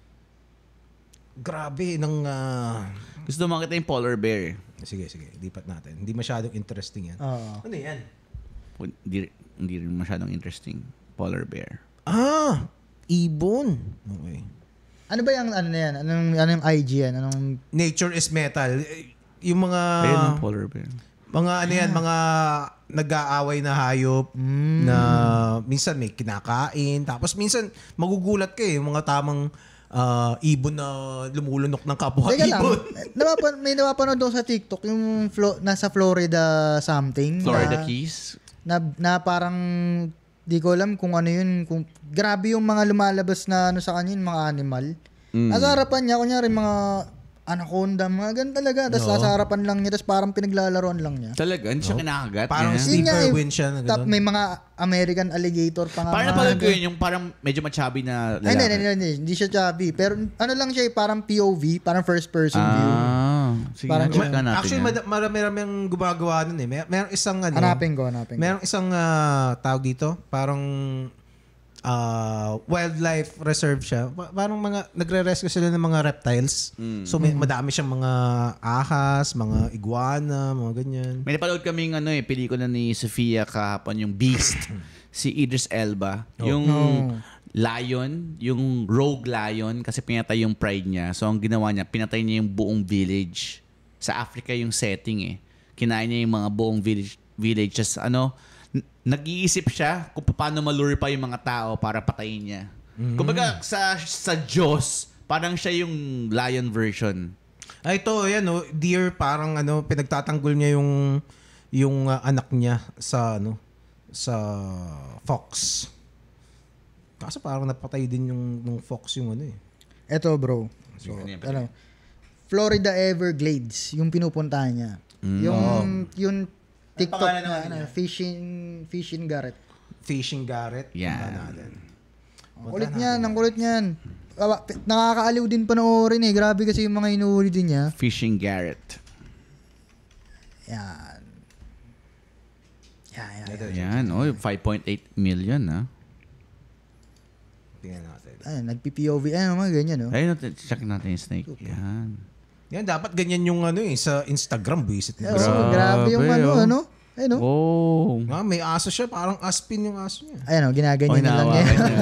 Grabe,
gusto mo makita yung polar bear.
Sige. Lipat natin. Hindi masyadong interesting yan. Ano yan?
Hindi rin masyadong interesting. Polar bear.
Ibon. Okay.
Ano ba yung ano na yan? Anong IG yan?
Nature is metal. Yung mga...
Ayun, polar bear.
Mga nag-aaway na hayop na minsan may kinakain. Tapos minsan magugulat kayo yung mga tamang ibon na lumulunok ng kapwa ibon.
May napapanood doon sa TikTok yung nasa Florida something.
Florida Keys?
Na parang di ko alam kung ano yun. Grabe yung mga lumalabas na sa kanya, yung mga animal. Nasa harapan niya, kunyari mga anaconda, mga ganun talaga. Tapos nasa harapan lang niya, tapos parang pinaglalaroan lang niya.
Talaga? Hindi siya kinakagat?
Parang sleeper win siya.
May mga American alligator pa nga.
Parang napalad ko yun, yung parang medyo machabi na lalaki.
Hindi siya chubby. Pero ano lang siya, parang POV, parang first person view.
Sige, parang check na natin.
Actually, marami ang gumagawa nun Merong isang
Hanapin ko.
Merong isang tawag dito, parang wildlife reserve siya. Parang mga nagre-rescue sila ng mga reptiles. So madami siyang mga ahas, mga iguana, mga ganyan.
May napanood kaming pelikula ni Sofia kahapon, yung Beast. Si Idris Elba. Yung lion, yung rogue lion, kasi pinatay yung pride niya. So ang ginawa niya, pinatay niya yung buong village. Sa Africa yung setting Kinain niya yung mga buong village. Just nag-iisip siya kung paano malure pa yung mga tao para patayin niya. Kumbaga sa Diyos, parang siya yung lion version.
Ito, deer, parang pinagtatanggol niya yung anak niya sa fox. Kaso parang napatay din yung fox yung
Eto bro. So, Florida Everglades, yung pinupuntahan niya. Yung TikTok na fishing Garrett.
Fishing Garrett.
Yeah.
Kulit niyan. Nakakaaliw din panoorin Grabe kasi yung mga inuuli din niya.
Fishing Garrett.
Yan.
Yan. 5.8 million
Tingnan natin.
Nagpi-POV. Mga ganyan
Ayun, check natin yung snake.
Yan, dapat ganyan yung sa Instagram, visit mo.
Grabe yung
Oh.
May aso siya, parang aspin yung aso niya.
Ginaganyan na lang niya.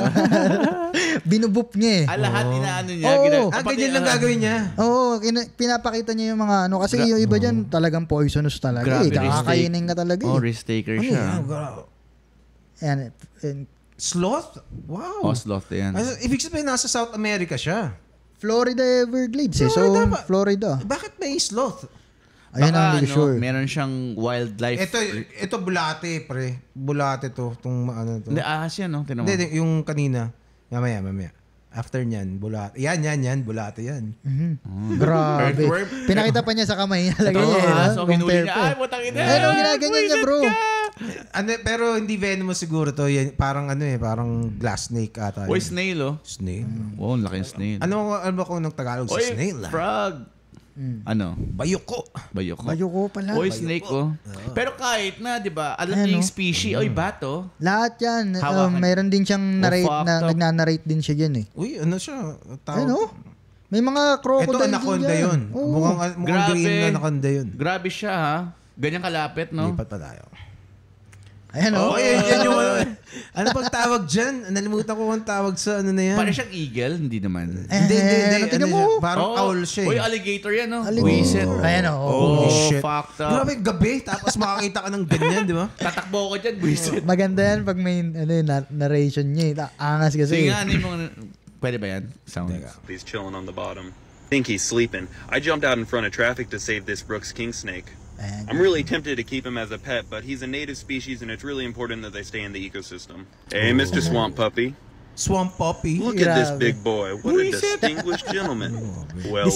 Binubup niya
Lahat inaano niya.
Ganyan lang gagawin niya.
Pinapakita niya yung mga kasi yung iba dyan talagang poisonous talaga. Kakakainin ka talaga
risk taker siya.
Yan.
Sloth? Wow.
Sloth yan.
Ibig sabihin, nasa South America siya.
Florida Everglades Florida.
Bakit may sloth?
Ayun ang hindi sure.
Meron siyang wildlife.
Ito bulate, pre. Bulate to.
Hindi, ahas yan,
Hindi, yung kanina. Mamaya. After nyan, bulate. Yan, bulate yan.
Grabe. Pinakita pa niya sa kamay niya. Lagay niya.
So, hinuli niya. Ay, butang ina.
Ginaganyan niya, bro.
Pero hindi venomous siguro to. Yan, parang parang glass snake ata.
Snail,
Snail?
Wow, laki yung snail.
Ano ba kung ng Tagalog sa snail?
Frog. Bayoko.
Bayoko pala.
Snake, Pero kahit na, di ba, alam niya yung species. Bato.
Lahat yan. Mayroon din siyang nagnanarrate din siya dyan
Uy, siya?
May mga crocodile
ito, anaconda yun. Mukhang green na anaconda yun.
Grabe siya, Ganyan kalapit, no?
Lipat pa tayo.
Ayan,
yan yung ano pag tawag dyan? Nalimutan ko ang tawag sa na yan.
Parang siyang eagle, hindi naman.
Hindi.
Tingnan mo.
Parang owl siya.
Alligator yan, no?
Alligator. Ayan,
shit.
Fucked up.
Grabe, gabi. Tapos makakita ka ng ganyan, di ba?
Tatakbo ko dyan, buisit.
Maganda yan pag may narration niya. Angas kasi.
Sige nga, pwede ba yan? Sound.
He's chilling on the bottom. I think he's sleeping. I jumped out in front of traffic to save this Brooks king snake. I'm really tempted to keep him as a pet, but he's a native species and it's really important that they stay in the ecosystem. Hey, Mr. Swamp Puppy.
Swamp Puppy?
Look at this big boy. What a distinguished gentleman. Well.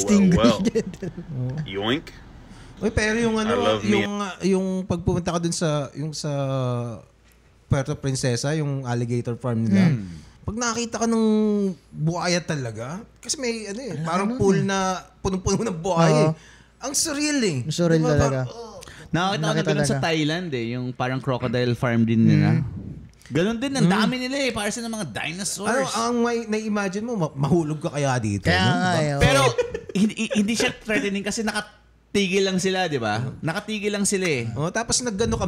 Yoink.
Uy, pero yung pagpupunta ka dun sa Puerto Princesa, yung alligator farm nila, pag nakita ka ng buhaya talaga, kasi may parang pool na punong-puno ng buhaya ang surreal
Surreal talaga.
Nakakita ko na sa Thailand yung parang crocodile farm din nila. Ganon din, ang dami nila para sa mga dinosaurs.
Ang na-imagine mo, mahulog ka kaya dito.
Pero hindi siya threatening kasi nakatigil lang sila, di ba? Nakatigil lang sila
tapos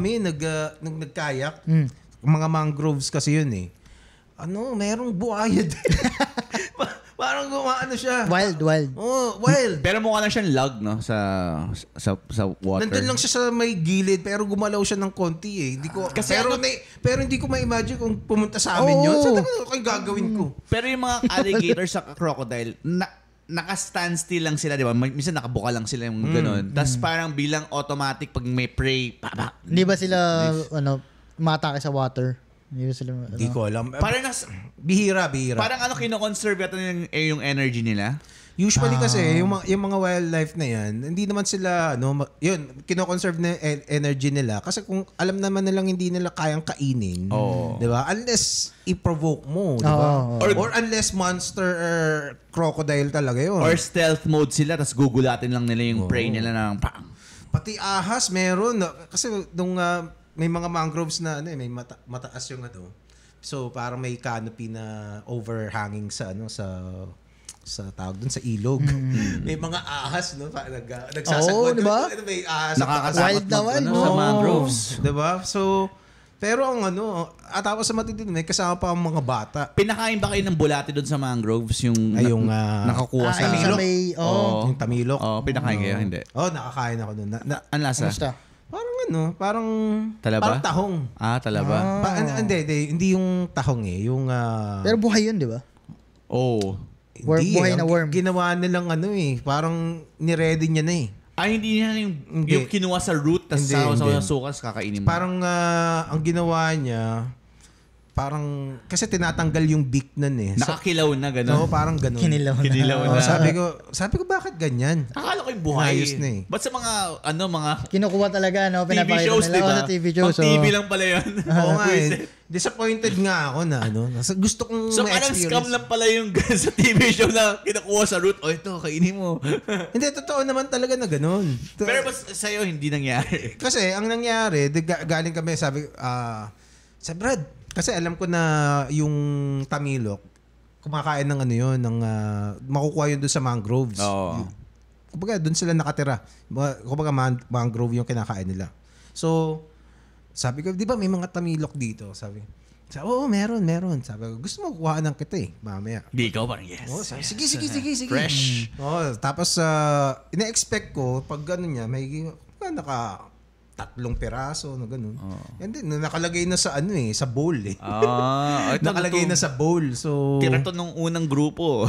nagkayak. Mga mangroves kasi yun merong buhaya din. Parang gumaano siya.
Wild.
Wild.
Pero mukha lang siyang log, no? Sa water.
Nandun lang siya sa may gilid, pero gumalaw siya ng konti Hindi ko, pero hindi ko ma-imagine kung pumunta sa amin yun. Sa kung gagawin ko.
Pero yung mga alligator sa crocodile, naka-standstill lang sila, di ba? Minsan nakabuka lang sila yung gano'n. Tapos parang bilang automatic pag may prey,
Hindi ba sila, matake sa water?
Hindi ko alam.
Parang
bihira.
Parang kino-conserve yung energy nila.
Usually kasi yung mga wildlife na yan, hindi naman sila yun, kino-conserve na energy nila kasi kung alam naman nilang hindi nila kayang kainin, 'di ba? Unless i-provoke mo, 'di ba? Or unless monster or crocodile talaga 'yon.
Or stealth mode sila tapos gugulatin lang nila yung prey nila ng pang.
Pati ahas meron kasi nung may mga mangroves na may mataas yung So parang may canopy na overhanging sa tawag dun sa ilog. May mga ahas, no? Nagsasagwan.
Diba?
May ahas.
Wild na wild.
Sa mangroves.
Diba? So, pero ang tapos sa matindi, may kasama pa ang mga bata.
Pinakain ba kayo ng bulate doon sa mangroves? Yung nakakuha sa
tamilok?
Yung
tamilok.
Pinakain kayo? Hindi.
Nakakain ako doon.
Ang lasa?
Kamusta?
Parang
talaba?
Parang tahong.
Talaba.
Hindi yung tahong Yung,
pero buhay yun, di ba? Buhay na worm.
Ginawa nilang parang niready niya na
hindi niya yung kinuha sa root tas sa sukas kakainin mo.
Parang ang ginawa niya parang kasi tinatanggal yung beak nun
Nakakilaw na gano'n.
So parang gano'n.
Kinilaw
na.
Sabi ko bakit ganyan?
Akala ko yung buhay.
Ayos na
Ba't sa mga
kinukuha talaga,
TV shows, diba?
Sa TV shows.
TV lang pala yun.
Oo nga disappointed nga ako na gusto kong
so parang scam lang pala yung sa TV show na kinukuha sa root. Ito, kainin mo.
Hindi, totoo naman talaga na gano'n.
Pero sa'yo, hindi nangyari.
Kasi ang nangyari, galing kami, sabi Brad, kasi alam ko na yung tamilok, kumakain ng makukuha yun doon sa mangroves.
Oo.
Kumbaga, doon sila nakatira. Kumbaga, mangrove yung kinakain nila. So, sabi ko, di ba may mga tamilok dito? Sabi, oo, meron. Sabi ko, gusto mo kuha ng kita mamaya.
Di ikaw parang yes.
Sabi, sige.
Fresh.
Tapos, ina-expect ko, pag gano'n niya, may naka 3 piraso na gano'n. And then, nakalagay na sa sa bowl nakalagay na sa bowl. So,
tira to nung unang grupo.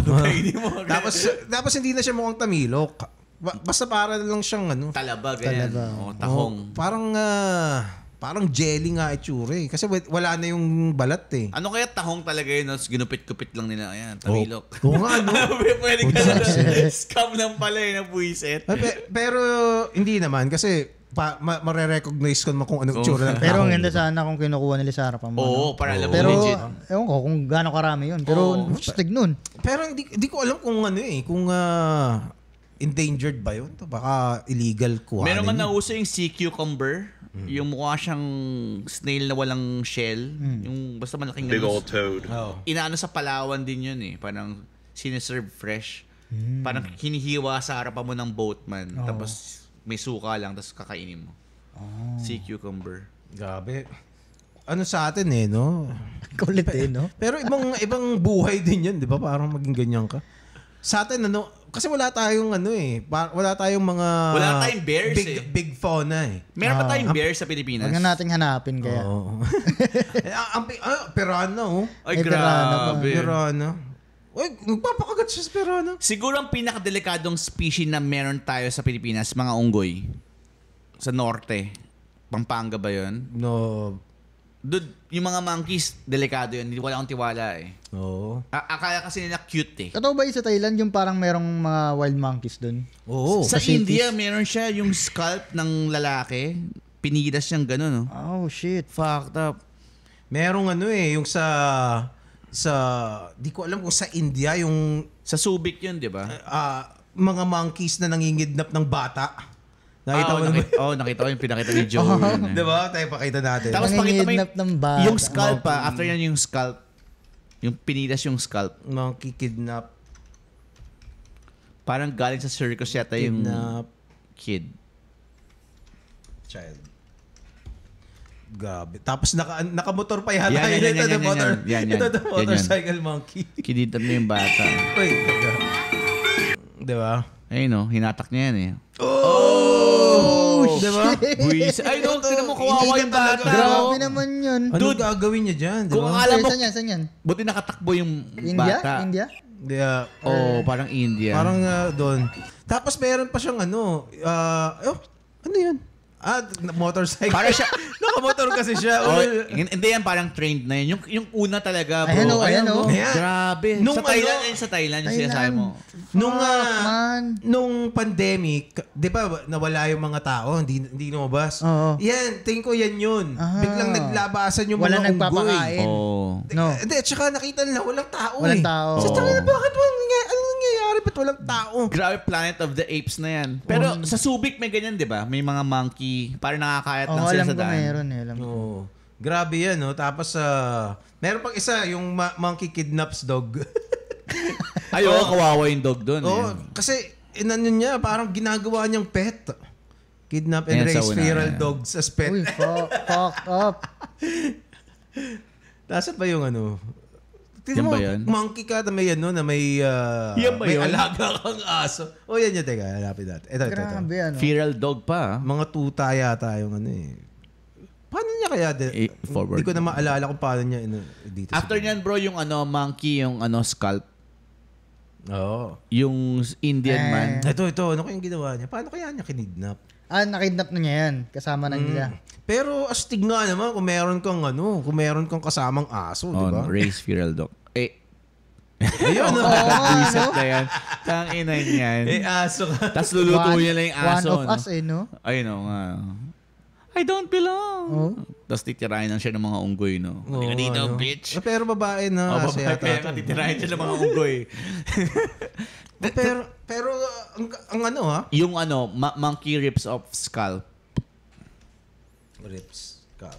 tapos hindi na siya mukhang tamilok. Basta para lang siyang
talaba, ganyan. Tahong.
Parang jelly nga itsura kasi wala na yung balat
Ano kaya tahong talaga yun? Ginupit-kupit lang nila. Ayan, tamilok.
Oo nga,
Pwede ka scam lang pala na buwisit.
Pero hindi naman kasi mare-recognize ko naman kung anong itsura ng
pero ang ganda sana kung kinukuha nila sa harapan mo.
Oo, para alam mo
pero,
legit.
Ewan ko kung gaano karami yun. Pero, stig nun.
Pero hindi ko alam kung kung endangered ba yun? Baka illegal kuhanin.
Meron man nauso yung sea cucumber. Yung mukha siyang snail na walang shell. Yung basta malaking
big old toad.
Inaano sa Palawan din yun Parang siniserve fresh. Parang hinihiwa sa harapan mo ng boatman. Tapos may suka lang, tapos kakainin mo. Sea cucumber.
Grabe. Sa atin no?
Kulit no?
Pero ibang buhay din yan, di ba? Parang maging ganyan ka. Sa atin, kasi wala tayong wala tayong mga...
Wala tayong bears
big fauna
Meron pa tayong bears sa Pilipinas?
Huwag na nating hanapin kaya.
Piranha
Ay, grabe.
Piranha. Uy, magpapakagat siya sa piranha.
Siguro ang pinakadelikadong species na meron tayo sa Pilipinas, mga unggoy. Sa norte. Pampanga ba yun?
No.
Dude, yung mga monkeys, delikado yun. Wala akong tiwala
Oo.
Akala kasi nila cute
Totoo ba yung sa Thailand yung parang merong mga wild monkeys dun?
Oo.
Sa India, meron siya yung scalp ng lalaki. Pinilas siyang gano'n,
Oh, shit.
Fucked up.
Merong yung di ko alam kung sa India yung
sa Subic yun, di ba?
mga monkeys na nangingidnap ng bata. Nakita mo
nakita ko yung pinakita ni Joe.
Di ba? Tayo pakita natin.
Tapos pakita mo
ng bata.
yung scalp after yan yung scalp. Yung pinilas yung scalp.
Monkey kidnap.
Parang galing sa circus yata yung kid.
Child. Grabe. Tapos nakamotor pa yata.
Yan.
Ito motorcycle monkey.
Kinidnap na yung bata.
Uy. Di ba?
Ayun hinatak niya yan
Di ba?
Ay tinan mo kawawa yung bata.
Grabe naman yun.
Ano gagawin niya dyan? Di
Kung
ba?
alam mo,
Saan yan?
buti nakatakbo yung bata.
India?
Parang India.
Parang doon. Tapos meron pa siyang ano yun? Motorcycle.
Para siya,
nakamotor kasi siya.
Hindi yan parang trained na yun. Yung una talaga, bro.
Ayan o.
Grabe. Sa Thailand yung sinasabi mo.
Nung pandemic, di ba nawala yung mga tao, hindi lumabas. Yan, tingin ko yan yun. Biglang naglabasan yung mga unggoy.
Wala nagpapakain.
Hindi, tsaka nakita nila walang tao
Walang tao.
Sa tangina, bakit anong nangyayari? Ba't walang tao?
Grabe, Planet of the Apes na yan. Pero sa Subic may ganyan, di ba? May mga monkey, parang nakakayat lang sila sa daan.
Meron.
Oo. Grabe yan, no? Tapos, meron pang isa, yung monkey kidnaps dog.
Kawawa yung dog doon.
Kasi, inano niya, parang ginagawa niyang pet. Kidnap and raise feral dogs as pet.
Uy, fucked up.
Nasa pa yung ano?
Yan ba yan?
Monkey ka na may ano, na may, may alaga kang aso. Yan yun, teka, hanapin natin. Ito.
Grabe, ano?
Feral dog pa.
Mga tuta yata yung ano eh. Paano niya kaya?
Forward.
Hindi ko na maalala kung paano niya dito.
After niyan, bro, yung monkey, yung scalp.
Oo.
Yung Indian man.
Ito. Ano kayang ginawa niya? Paano kaya niya kinidnap?
Nakidnap na niya yan. Kasama na nila.
Pero astig nga naman kung meron kang kasamang aso, di ba?
Raise feral dog.
Ayun,
Reset na yan. Tang ina yan.
Aso ka.
Tapos luluto niya lang yung aso.
One of us, no?
Ayun, nga. I don't belong. Tapos titirahin lang siya ng mga unggoy, no? Hindi ka dito, bitch.
Pero babae na.
Babae, kaya titirahin siya ng mga unggoy.
pero ang ano
yung monkey rips off scalp.
Rips scalp.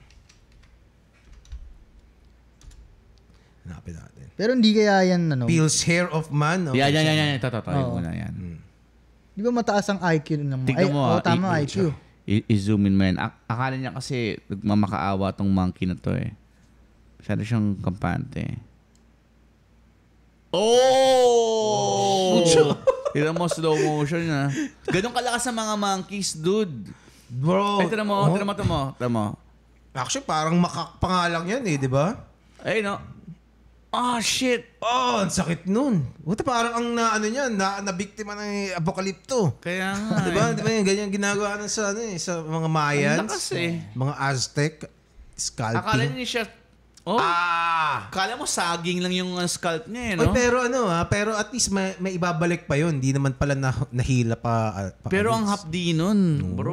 Hanapin natin.
Pero hindi kaya yan,
Peels hair of man.
Yan. Ito. Yung una yan.
Di ba mataas ang IQ ng mga?
Tignan mo.
Tama IQ.
I-zoom in mo yan. Akala niya kasi nagmamakaawa tong monkey na to eh. Masyado siyang kampante. Tignan mo, slow motion na. Ganun kalakas sa mga monkeys, dude.
Bro.
Tignan mo.
Actually, parang makakpangalang yan eh, di ba?
Ay, no. Shit.
Ang sakit nun. Buta parang ang nabiktima ng apokalipto.
Kaya nga.
Di ba yung ganyan ginagawa sa mga Mayans?
Ang lakas eh.
Mga Aztec, scalping.
Akala niya siya, akala mo saging lang yung scalp niya eh, no?
Pero at least may ibabalik pa yun. Hindi naman pala nahila pa.
Pero ang hapdi nun, bro.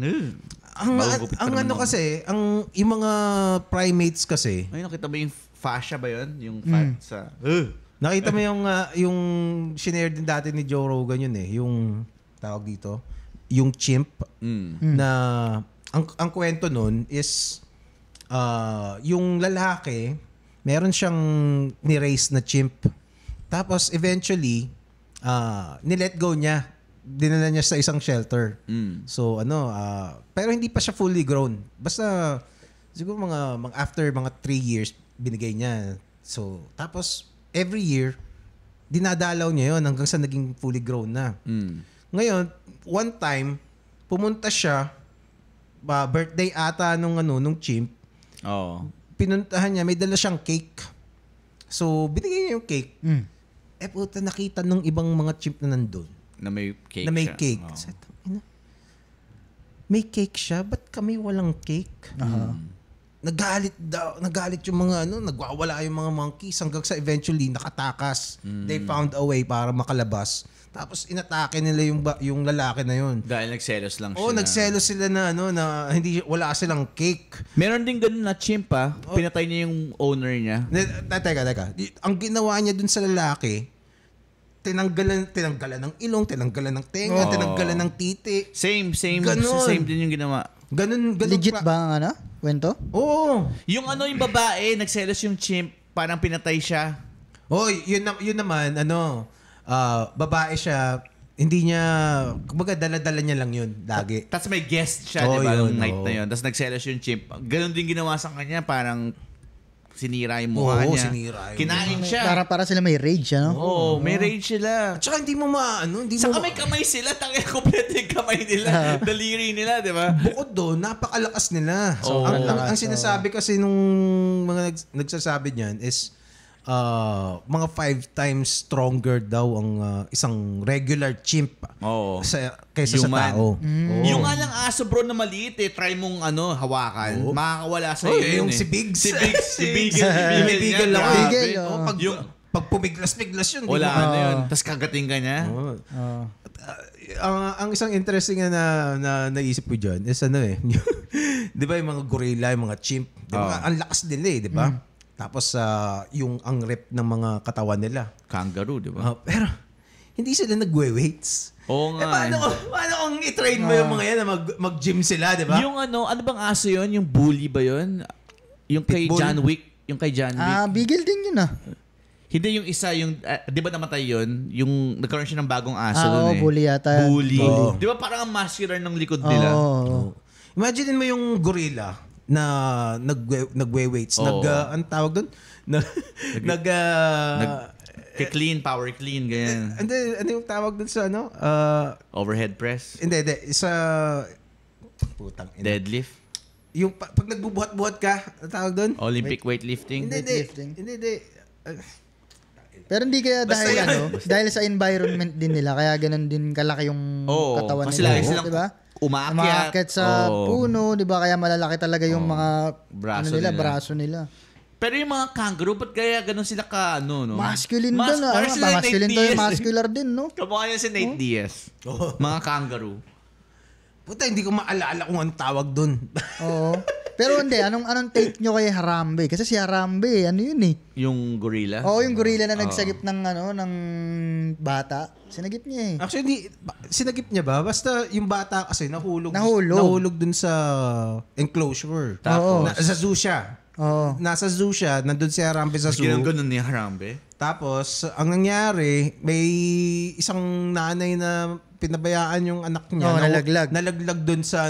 Yung mga primates kasi.
Ay, nakita ba yung fascia ba yun? Yung fat sa...
Nakita mo yung shinare din dati ni Joe Rogan yun eh. Yung tawag dito. Yung chimp. Na ang kwento nun is yung lalaki meron siyang ni-raise na chimp. Tapos eventually ni-let go niya. Dinala niya sa isang shelter. So pero hindi pa siya fully grown. Basta siguro mga after mga 3 years binigay niya. So tapos every year dinadalaw niya yon hanggang sa naging fully grown na. Ngayon, one time pumunta siya birthday ata nung chimp. Pinuntahan niya, may dala siyang cake. So binigay niya yung cake. Puta, nakita nung ibang mga chimp na nandun.
Na may cake
siya. May cake siya? Ba't kami walang cake? Nagalit yung mga nagwawala yung mga monkeys hanggang sa eventually nakatakas. They found a way para makalabas. Tapos inatake nila yung lalaki na yun.
Dahil nagselos lang siya.
Nagselos sila na wala silang cake.
Meron din ganun na chimp pinatay niya yung owner niya.
Teka. Ang ginawa niya dun sa lalaki, tinanggalan ng ilong, tinanggalan ng tenga, tinanggalan ng titi.
Same din yung ginawa.
Ganun
legit ba ang kwento?
Oo.
Yung yung babae, nagselos yung chimp, parang pinatay siya.
Yun naman, babae siya, hindi niya, kumbaga dala-dala niya lang yun, lagi.
Tapos may guest siya, di ba, nung night na yun. Tapos nagselos yung chimp. Ganun din ginawa sa kanya, parang sinira yung mukha niya. Kinain siya.
Para sila may rage,
may rage sila.
Tsaka hindi mo
Saka may kamay sila, tangina kompleto yung kamay nila. Daliri nila, di ba?
Bukod doon, napakalakas nila. So, ang sinasabi kasi nung mga nagsasabi niyan is mga 5 times stronger daw ang isang regular chimp kaysa
human.
sa tao.
Yung nga lang aso bro na maliit try mong hawakan, makakawala sa iyo.
Yung si Biggs.
Si Bigel lang.
Pag pumiglas-miglas yun.
Wala yun. Tapos kagating ka niya.
Ang isang interesting na naisip ko dyan is di ba yung mga gorilla, yung mga chimp, di ba? Ang lakas nila di ba? Tapos ang rep ng mga katawan nila.
Kangaroo, di ba?
Pero hindi sila nagwe-weights.
Oo nga.
Paano kung i-train mo yung mga yan na mag-gym sila, di ba?
Yung ano bang aso yun? Yung bully ba yun? Yung kay
Pitbull?
John Wick. Yung kay John Wick.
Beagle din yun
Hindi yung isa, yung, di ba namatay yun? Yung nagkaroon siya ng bagong aso dun
bully yata.
Bully.
Oo.
Di ba parang ang muscular ng likod nila?
Imagine mo yung gorilla na nagwe-weights. Ang tawag doon?
Clean, power clean, ganyan.
Ano yung tawag doon sa ano?
Overhead press?
Hindi. Sa... Putang ina.
Deadlift?
Yung pag nagbubuhat-buhat ka, ang tawag doon?
Olympic weightlifting?
Hindi.
Pero hindi kaya dahil sa environment din nila, kaya ganun din kalaki yung katawan
kasi
nila.
lagi silang
diba?
Umaakyat
sa puno, di ba? Kaya malalaki talaga yung mga braso nila.
Pero yung mga kangaroo, ba't kaya ganun sila ka, no?
Masculine ba na? Masculine to yung muscular din, no?
Kamukha yan si Nate Diaz. Mga kangaroo.
Puta, hindi ko maalala kung anong tawag doon.
Oo. Pero hindi, anong take nyo kay Harambe? Kasi si Harambe, ano yun eh?
Yung gorilla?
Oo, yung gorilla na nagsagip ng bata. Sinagip niya eh.
Actually, sinagip niya ba? Basta yung bata kasi nahulog dun sa enclosure.
Tapos?
Sa zoo siya.
Oo.
Nasa zoo siya, nandun si Harambe sa zoo.
Ganun ni Harambe?
Tapos, ang nangyari, may isang nanay na pinabayaan yung anak niya. Nalaglag dun sa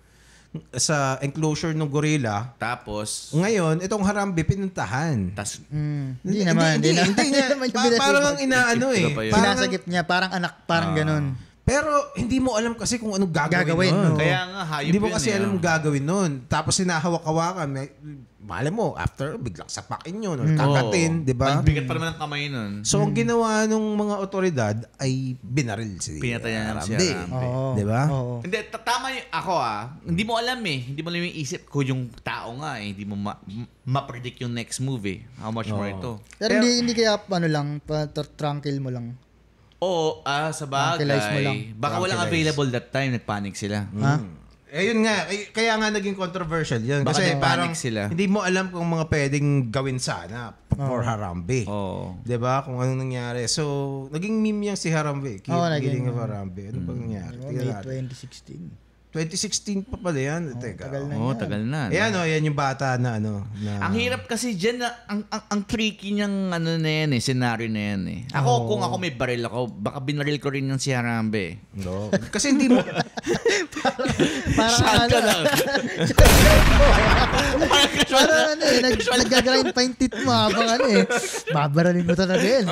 sa enclosure ng gorilla.
Tapos,
ngayon, itong Harambe pinuntahan.
Hindi naman. Hindi
niya. Parang ang inaano eh.
Sinasagip niya, parang anak, parang ganun.
Pero hindi mo alam kasi kung anong gagawin nun.
Kaya nga, hayop
hindi mo
yun
kasi alam kung gagawin nun. Tapos sinahawak-hawakan. Malay mo, after, biglang sapakin yun or kakatin, di ba?
Bigat pa naman ang kamay nun.
So, ang ginawa ng mga otoridad ay binaril si
Pinatayan si
Harambe.
Harambe.
Di ba?
Hindi, tama yung ako Hindi mo alam eh. Hindi mo alam yung isip ko yung tao nga eh. Hindi mo ma-predict yung next movie. How much more ito.
Pero hindi kaya tranquil mo lang.
Oo, sa bagay.
Mo lang.
Baka walang available that time. Nagpanic sila.
Yun nga. Kaya nga naging controversial yun.
Baka
Kasi parang
sila.
hindi mo alam kung mga pwedeng gawin sana for Harambe. Diba? Kung anong nangyari. So, naging meme yung si Harambe. Killing of Harambe. Ano bang nangyari?
May 2016.
2016 pa pala yan. Teka.
Tagal na.
Ayan yan yung bata na
Ang hirap kasi dyan, ang tricky niyang na yan scenario na yan eh. Kung ako may baril ako, baka binaril ko rin yung si Harambe.
No. Kasi hindi mo...
Parang nag-grind pa yung tit mo habang babaralin mo talaga yan.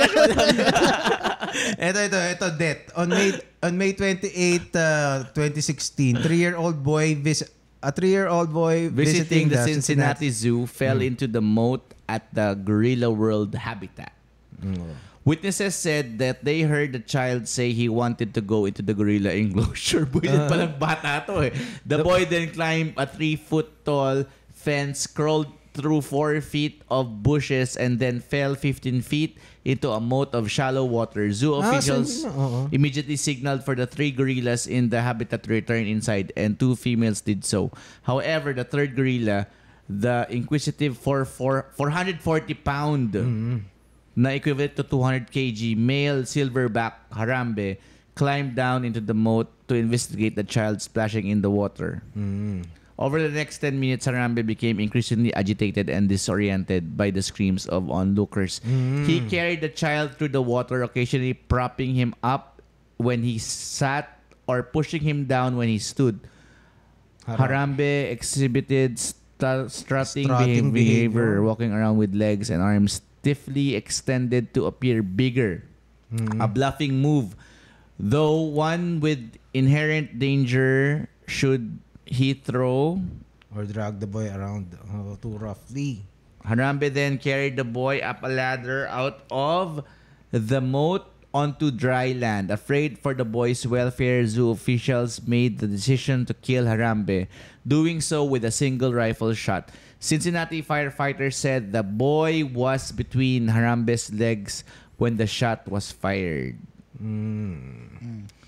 Ito, death. On May 28, 2016, a 3-year-old boy
visiting the Cincinnati Zoo fell into the moat at the Gorilla World habitat. Witnesses said that they heard the child say he wanted to go into the gorilla enclosure. Builit palang bata to eh. The boy then climbed a 3-foot-tall fence, crawled through 4 feet of bushes, and then fell 15 feet into a moat of shallow water. Zoo officials immediately signaled for the 3 gorillas in the habitat to return inside, and 2 females did so. However, the 3rd gorilla, the inquisitive 440-pound na equivalent to 200 kg male silverback Harambe, climbed down into the moat to investigate the child splashing in the water. Over the next 10 minutes, Harambe became increasingly agitated and disoriented by the screams of onlookers. He carried the child through the water, occasionally propping him up when he sat or pushing him down when he stood. Harambe exhibited strutting behavior, walking around with legs and arms stiffly extended to appear bigger. A bluffing move, though one with inherent danger should he throw
or drag the boy around too roughly.
Harambe then carried the boy up a ladder out of the moat onto dry land. Afraid for the boy's welfare, zoo officials made the decision to kill Harambe, doing so with a single rifle shot. Cincinnati firefighters said the boy was between Harambe's legs when the shot was fired.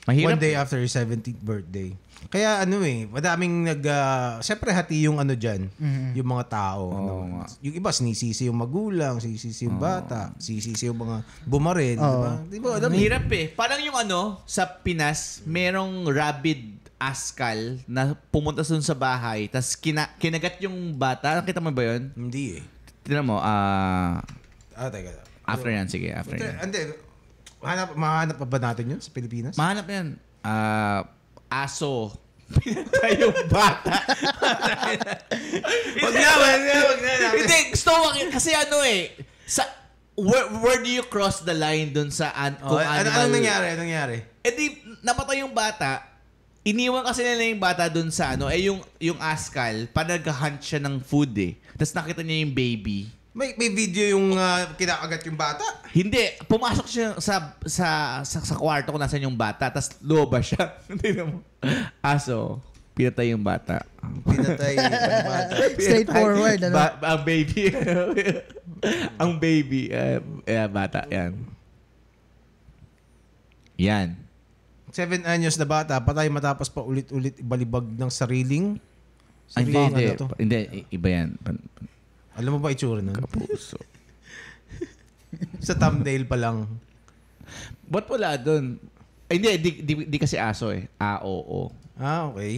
Mahirap.
One day after his 17th birthday. Kaya madaming siyempre hati yung dyan, yung mga tao. Yung iba, sinisisi yung magulang, sinisisi yung bata, sinisisi yung mga bumaril. Diba?
Mahirap Parang yung sa Pinas, merong rabid askal na pumunta dun sa bahay, tas kinagat yung bata. Nakita mo ba yun?
Hindi
Tignan mo,
teka.
after yan, sige, after yan.
Hindi, mahanap pa ba natin yun sa Pilipinas?
Mahanap yan. Aso. Pinatay yung bata.
Wag na.
Hindi, gusto ko kasi where do you cross the line dun sa kung animal?
Anong nangyari?
Di, napatay yung bata. Iniwan kasi nila yung bata dun sa yung askal, panag-hunt siya ng food Tapos nakita niya yung baby.
May video yung kinakagat yung bata?
Hindi. Pumasok siya sa kwarto kung nasan yung bata. Tapos lumabas siya. Tingnan mo. Aso. Pinatay yung bata.
Pinatay yung bata.
Straightforward.
Ang baby. Ang baby. Bata. Yan.
7 anyos na bata, patay matapos pa ulit-ulit ibalibag ng sariling
Hindi. Iba yan.
Alam mo ba itsura nun?
Kapuso.
Sa thumbnail pa lang.
Ba't wala dun? Hindi kasi aso AOO.
Okay.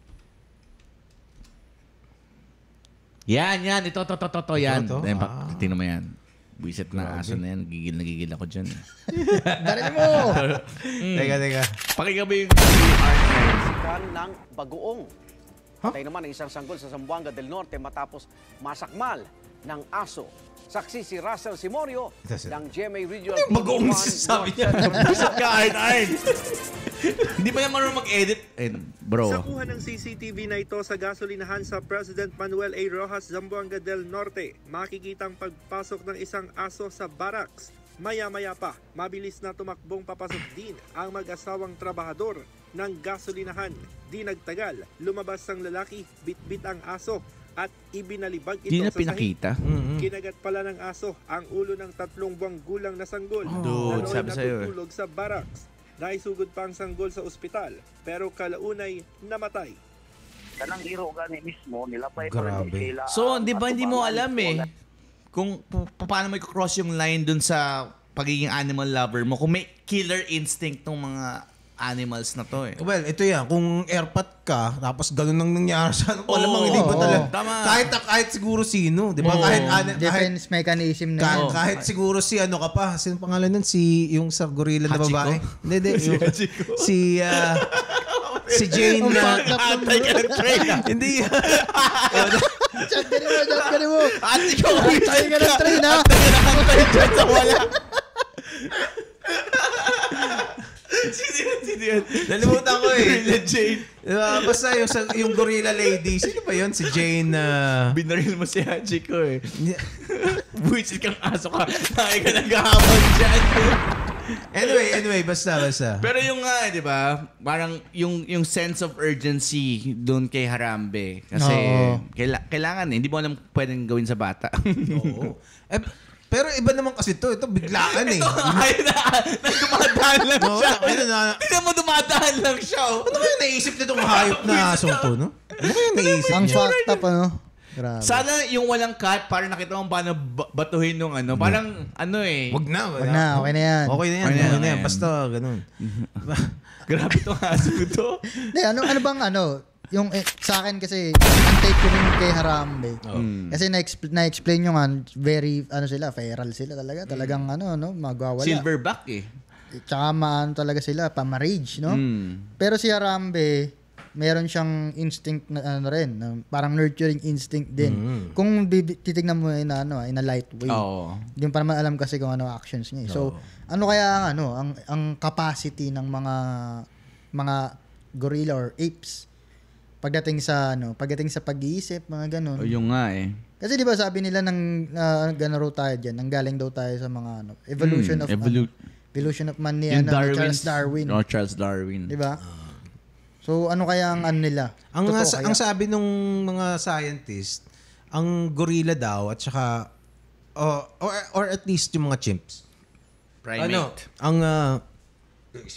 Yan. Ito. Yan.
Ito?
Tingnan mo yan. Buisit na aso na yan. Nagigil ako dyan.
Dali mo!
Teka.
Pakinggan mo yung
Sikan ng bagoong. Patay naman ang isang sanggol sa Zamboanga del Norte matapos masakmal ng aso. Saksi si Russell Simorio ng GMA Regional
Bagoong sabi niya.
Buisit ka, Arn. Hindi pa yan marunong mag-edit. Bro.
Sa kuha ng CCTV na ito sa gasolinahan sa President Manuel A. Rojas, Zamboanga del Norte, makikitang pagpasok ng isang aso sa barracks. Maya-maya pa, mabilis na tumakbong papasok din ang mag-asawang trabahador ng gasolinahan. Di nagtagal, lumabas ang lalaki, bitbit ang aso at ibinalibag ito
Di na
sa
pinakita.
sahig. Kinagat pala ng aso ang ulo ng 3 buwang gulang na sanggol na
Dude,
nooy
sabi sa'yo
natutulog sa barracks. Naisugod pa ang sanggol sa ospital pero kalaunay namatay.
Kanang hero gani mismo nila pa
Grabe.
So, di ba hindi mo alam kung paano mo i-cross yung line dun sa pagiging animal lover mo kung may killer instinct ng mga animals na to
Well, ito yan. Kung airpat ka, tapos ganun nang nangyari sa alamang hindi ba talaga?
Tama.
Kahit siguro sino, di ba?
Defense mechanism na yun.
Kahit siguro si ka pa. Sino pangalan nun? Yung sa gorilla na babae. Hindi. Si Jane na...
Atay ka ng train
Hindi.
Chat ka mo.
Atay ka
ng train ha.
Atay dyan sa wala. Sino yan?
Nalimutan ko
Jane.
Basta yung gorilla lady. Sino ba yun? Si Jane
Binaril mo si Haji ko Buisit kang aso ka. Nakay ka naghahamon dyan.
Anyway, basta.
Pero yung di ba? Parang yung sense of urgency doon kay Harambe. Kasi kailangan hindi mo alam pwedeng gawin sa bata.
Oo. Pero iba naman kasi ito biglaan
Ayun na, dumadaan lang siya. Tingnan mo, dumadaan lang siya.
Ano kaya naisip na itong hayop na asong to, no? Ano kaya naisip
Ang
niya?
fucked up, Grabe.
Sana yung walang cut, para nakita mo paano batuhin nung parang
Wag na.
Okay na yan.
Okay na yan. Basta, ganun.
grabe itong aso to.
Hindi, ano bang yung sa akin kasi ang take ko rin kay Harambe. Kasi na-explain nyo nga very sila, feral sila talaga. Talagang magwawala.
Silverback
Tsaka talaga sila, pamarage, no? Pero si Harambe, meron siyang instinct na rin, parang nurturing instinct din. Kung titignan mo in a light way. Hindi pa naman alam kasi kung ano actions niya. So, ano kaya ang capacity ng mga gorilla or apes pagdating sa pag-iisip, mga ganun.
Yung nga
Kasi 'di ba sabi nila nang ganaro tayo diyan, nanggaling daw tayo sa mga evolution of man ni Charles Darwin.
Charles Darwin.
'Di ba? So ano kaya ang nila?
Ang sabi nung mga scientist, ang gorilla daw at saka or at least yung mga chimps.
Primate.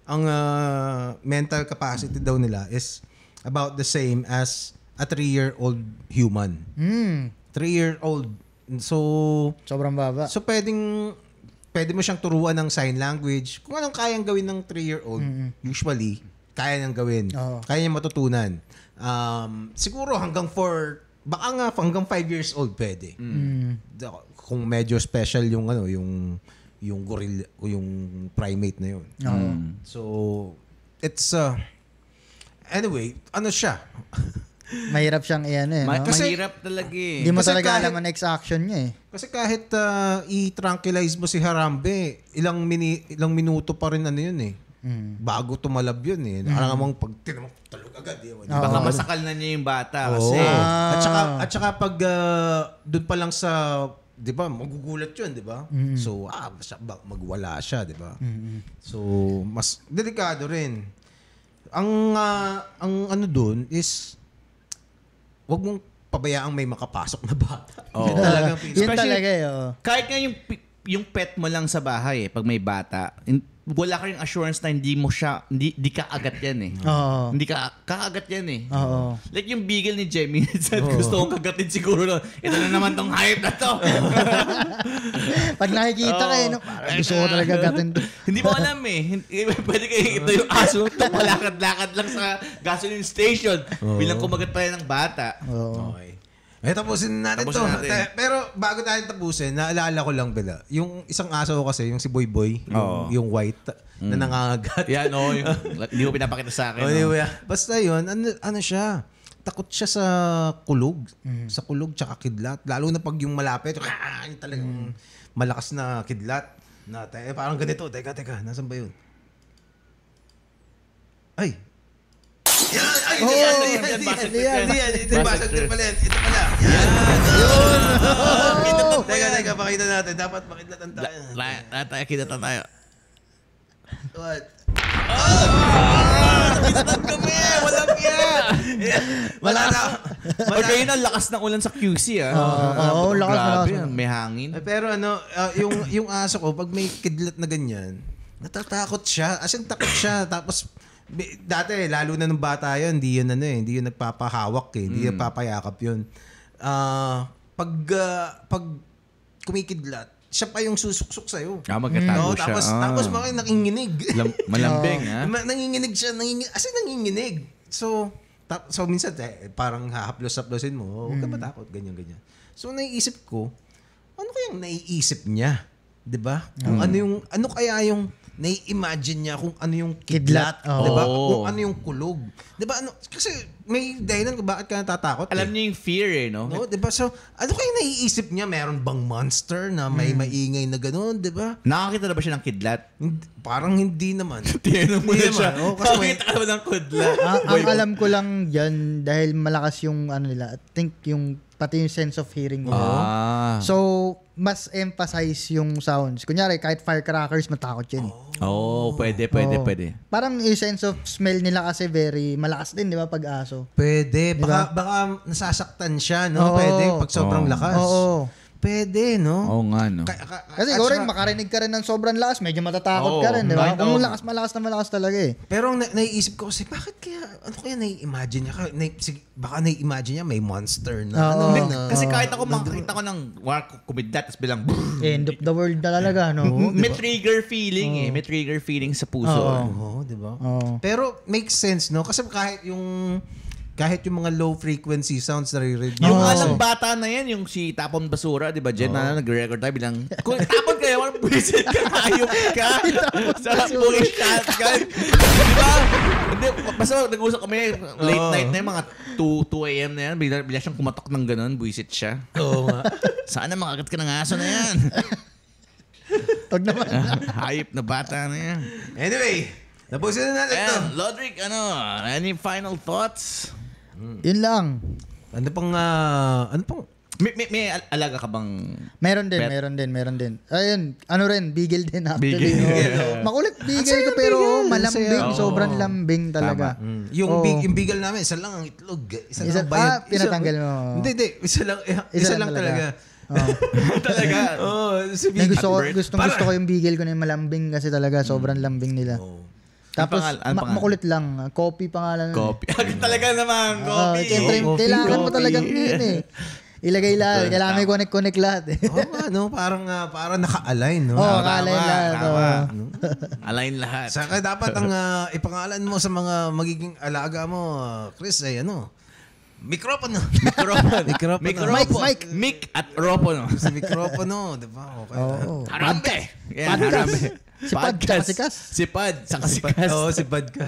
mental capacity daw nila is about the same as a 3-year-old human. 3-year-old. So,
sobrang baba.
So, pwede mo siyang turuan ng sign language. Kung anong kayang gawin ng 3-year-old, usually, kaya niyang gawin. Kaya niyang matutunan. Siguro hanggang baka nga hanggang 5 years old pwede. Kung medyo special yung gorilla, yung primate na yun. So, it's anyway, siya?
Mahirap siyang
Kasi mahirap talaga eh.
Hindi mo talaga alam ang next action niya eh.
Kasi kahit i-tranquilize mo si Harambe, ilang minuto pa rin yun eh. Bago tumalab yun eh. Alam mong pag tinamang talog agad.
Baka masakal na niya yung bata kasi.
At saka pag doon pa lang sa, di ba, magugulat yun, di ba? So, magwala siya, di ba? So, mas delikado rin. Ang doon is, wag mong pabayaang may makapasok na bata.
Yun talaga eh.
Kahit nga yung pet mo lang sa bahay pag may bata, wala ka rin assurance na hindi ka agat yan eh. Hindi ka kaagat yan eh. Like yung beagle ni Jemmy, gusto kong kagatin siguro na, ito na naman tong hype na to.
Pag nakikita kayo, gusto ko talaga kagatin to.
Hindi mo alam eh. Pwede kayo ito yung aso, malakad-lakad lang sa gasoline station. Bilang kumagat pa yan ng bata.
Okay. Tapusin natin to. Pero bago tayo tapusin, naalala ko lang bila. Yung isang aso ko kasi, yung si Boy Boy, yung white na nangangagat.
Yan, hindi mo pinapakita sa akin.
Basta yun, ano siya? Takot siya sa kulog. Sa kulog, tsaka kidlat. Lalo na pag yung malapit, talagang malakas na kidlat. Parang ganito. Teka. Nasaan ba yun? Ay! Yan. Ito pala. Yun. Teka, pakita natin. Dapat makidlatan tayo.
Kidlatan tayo.
What?
Nakidlatan kami! Walang wala na. Kayo na, lakas ng ulan sa QC
lakas.
May hangin.
Pero yung aso ko, pag may kidlat na ganyan, natatakot siya. As in, takot siya. Tapos, dati, lalo na nung bata yun, hindi yun nagpapahawak eh. Hindi nagpapayakap yun. Pag kumikidlat, siya pa yung susuksok sa'yo.
Magkatago siya.
Tapos nakinginig.
Malambing, ha?
Nanginginig siya. Nanginginig. So minsan, parang hahaplos-haplosin mo. Huwag ka matakot. Ganyan. So, naiisip ko, ano kayang naiisip niya? Diba? Kung ano kaya yung nai-imagine niya kung ano yung kidlat. Diba? Kung ano yung kulog. Diba? Kasi may dahilan kung bakit ka natatakot.
Alam niya yung fear no?
Diba? So, ano kaya naiisip niya? Meron bang monster na may maingay na gano'n? Diba?
Nakakita na ba siya ng kidlat?
Parang hindi naman.
Tiyan mo na siya. Nakakita ka ba ng kidlat?
Ang alam ko lang dyan, dahil malakas yung nila, I think pati yung sense of hearing mo. So, mas emphasize yung sounds. Kunyari, kahit firecrackers, matakot yun.
Pwede.
Parang yung sense of smell nila kasi very malakas din, di ba, pag aso?
Pwede.
Diba?
Baka nasasaktan siya, no? Pwede, pag sobrang lakas. Pwede, no?
Oo nga, no?
Kasi ikaw rin, makarinig ka rin ng sobrang lakas, medyo matatakot ka rin, di ba? Kung malakas talaga eh.
Pero naiisip ko kasi, bakit ano kaya nai-imagine niya? Baka nai-imagine niya may monster na.
Kasi kahit ako makakita ko ng kumidlat, tapos bilang,
end of the world na talaga, no?
May trigger feeling May trigger feeling sa puso.
Di ba? Pero makes sense, no? Kasi kahit yung mga low frequency sounds naririnig.
Yung alang bata na yan, yung si Tapon Basura, di ba? Jen na nag-record tayo bilang, kung tapon kayo, walang buwisit ka, hayop ka. Sa police shotgun. Di ba? Hindi, basta nag-usap kami, late night na yung mga 2 a.m. na yan, bigla siyang kumatok ng ganun, buwisit siya.
Oo nga.
Sana makagat ka ng aso na yan.
Huwag naman.
Hayop na bata na yan.
Anyway, tapusin na natin ito.
Lodwrick, any final thoughts?
Yun lang.
Ano pang
may alaga ka bang
meron din. Ayun, beagle din actually. Makulit beagle ko pero malambing, sobrang lambing talaga.
Yung beagle namin, isa lang ang itlog. Isa lang bayad.
Pinatanggal mo.
Hindi, isa lang talaga. Talaga.
Gusto ko yung beagle ko na yung malambing kasi talaga sobrang lambing nila. Tapos, makulit lang. Copy pangalan.
Copy. Talaga naman, copy.
Siyempre, kailangan mo talagang yun eh. Ilagay lahat. Kailangan may connect lahat eh.
Parang naka-align, no?
Naka-align lahat.
Align lahat.
Saka dapat ang ipangalan mo sa mga magiging alaga mo, Chris, ay mikropono.
Mic at Ropono.
Sa mikropono, di ba? Okay.
Harambe.
Podcast. Si Pad, saka si Kas.
Si Pad, saka si Kas.
Oo, si Pad ka.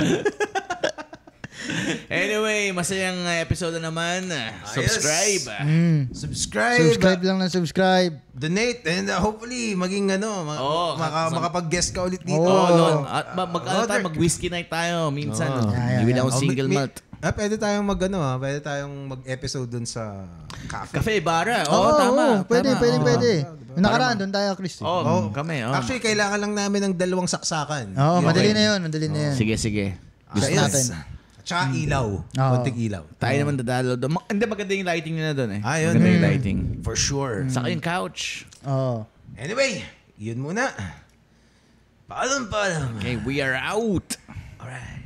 Anyway, masayang episode na naman. Subscribe.
Subscribe lang ng subscribe.
Donate and hopefully maging makapag-guest ka ulit dito.
At mag-whiskey night tayo minsan. Give it out single malt.
Pwede tayong mag-episode dun sa
Cafe Ibarra.
Tama. Pwede. Nakaraan doon tayo, Chris.
Kami.
Actually, kailangan lang namin ng 2 saksakan.
Madali na yun.
Sige.
Gusto natin.
Tsaka ilaw. Konting ilaw.
Tayo naman dadalo doon. Hindi, maganda yung lighting nila doon eh.
Yun.
Maganda yung lighting.
For sure.
Saka yung couch.
Anyway, yun muna. Paalam.
Okay, we are out.
Alright.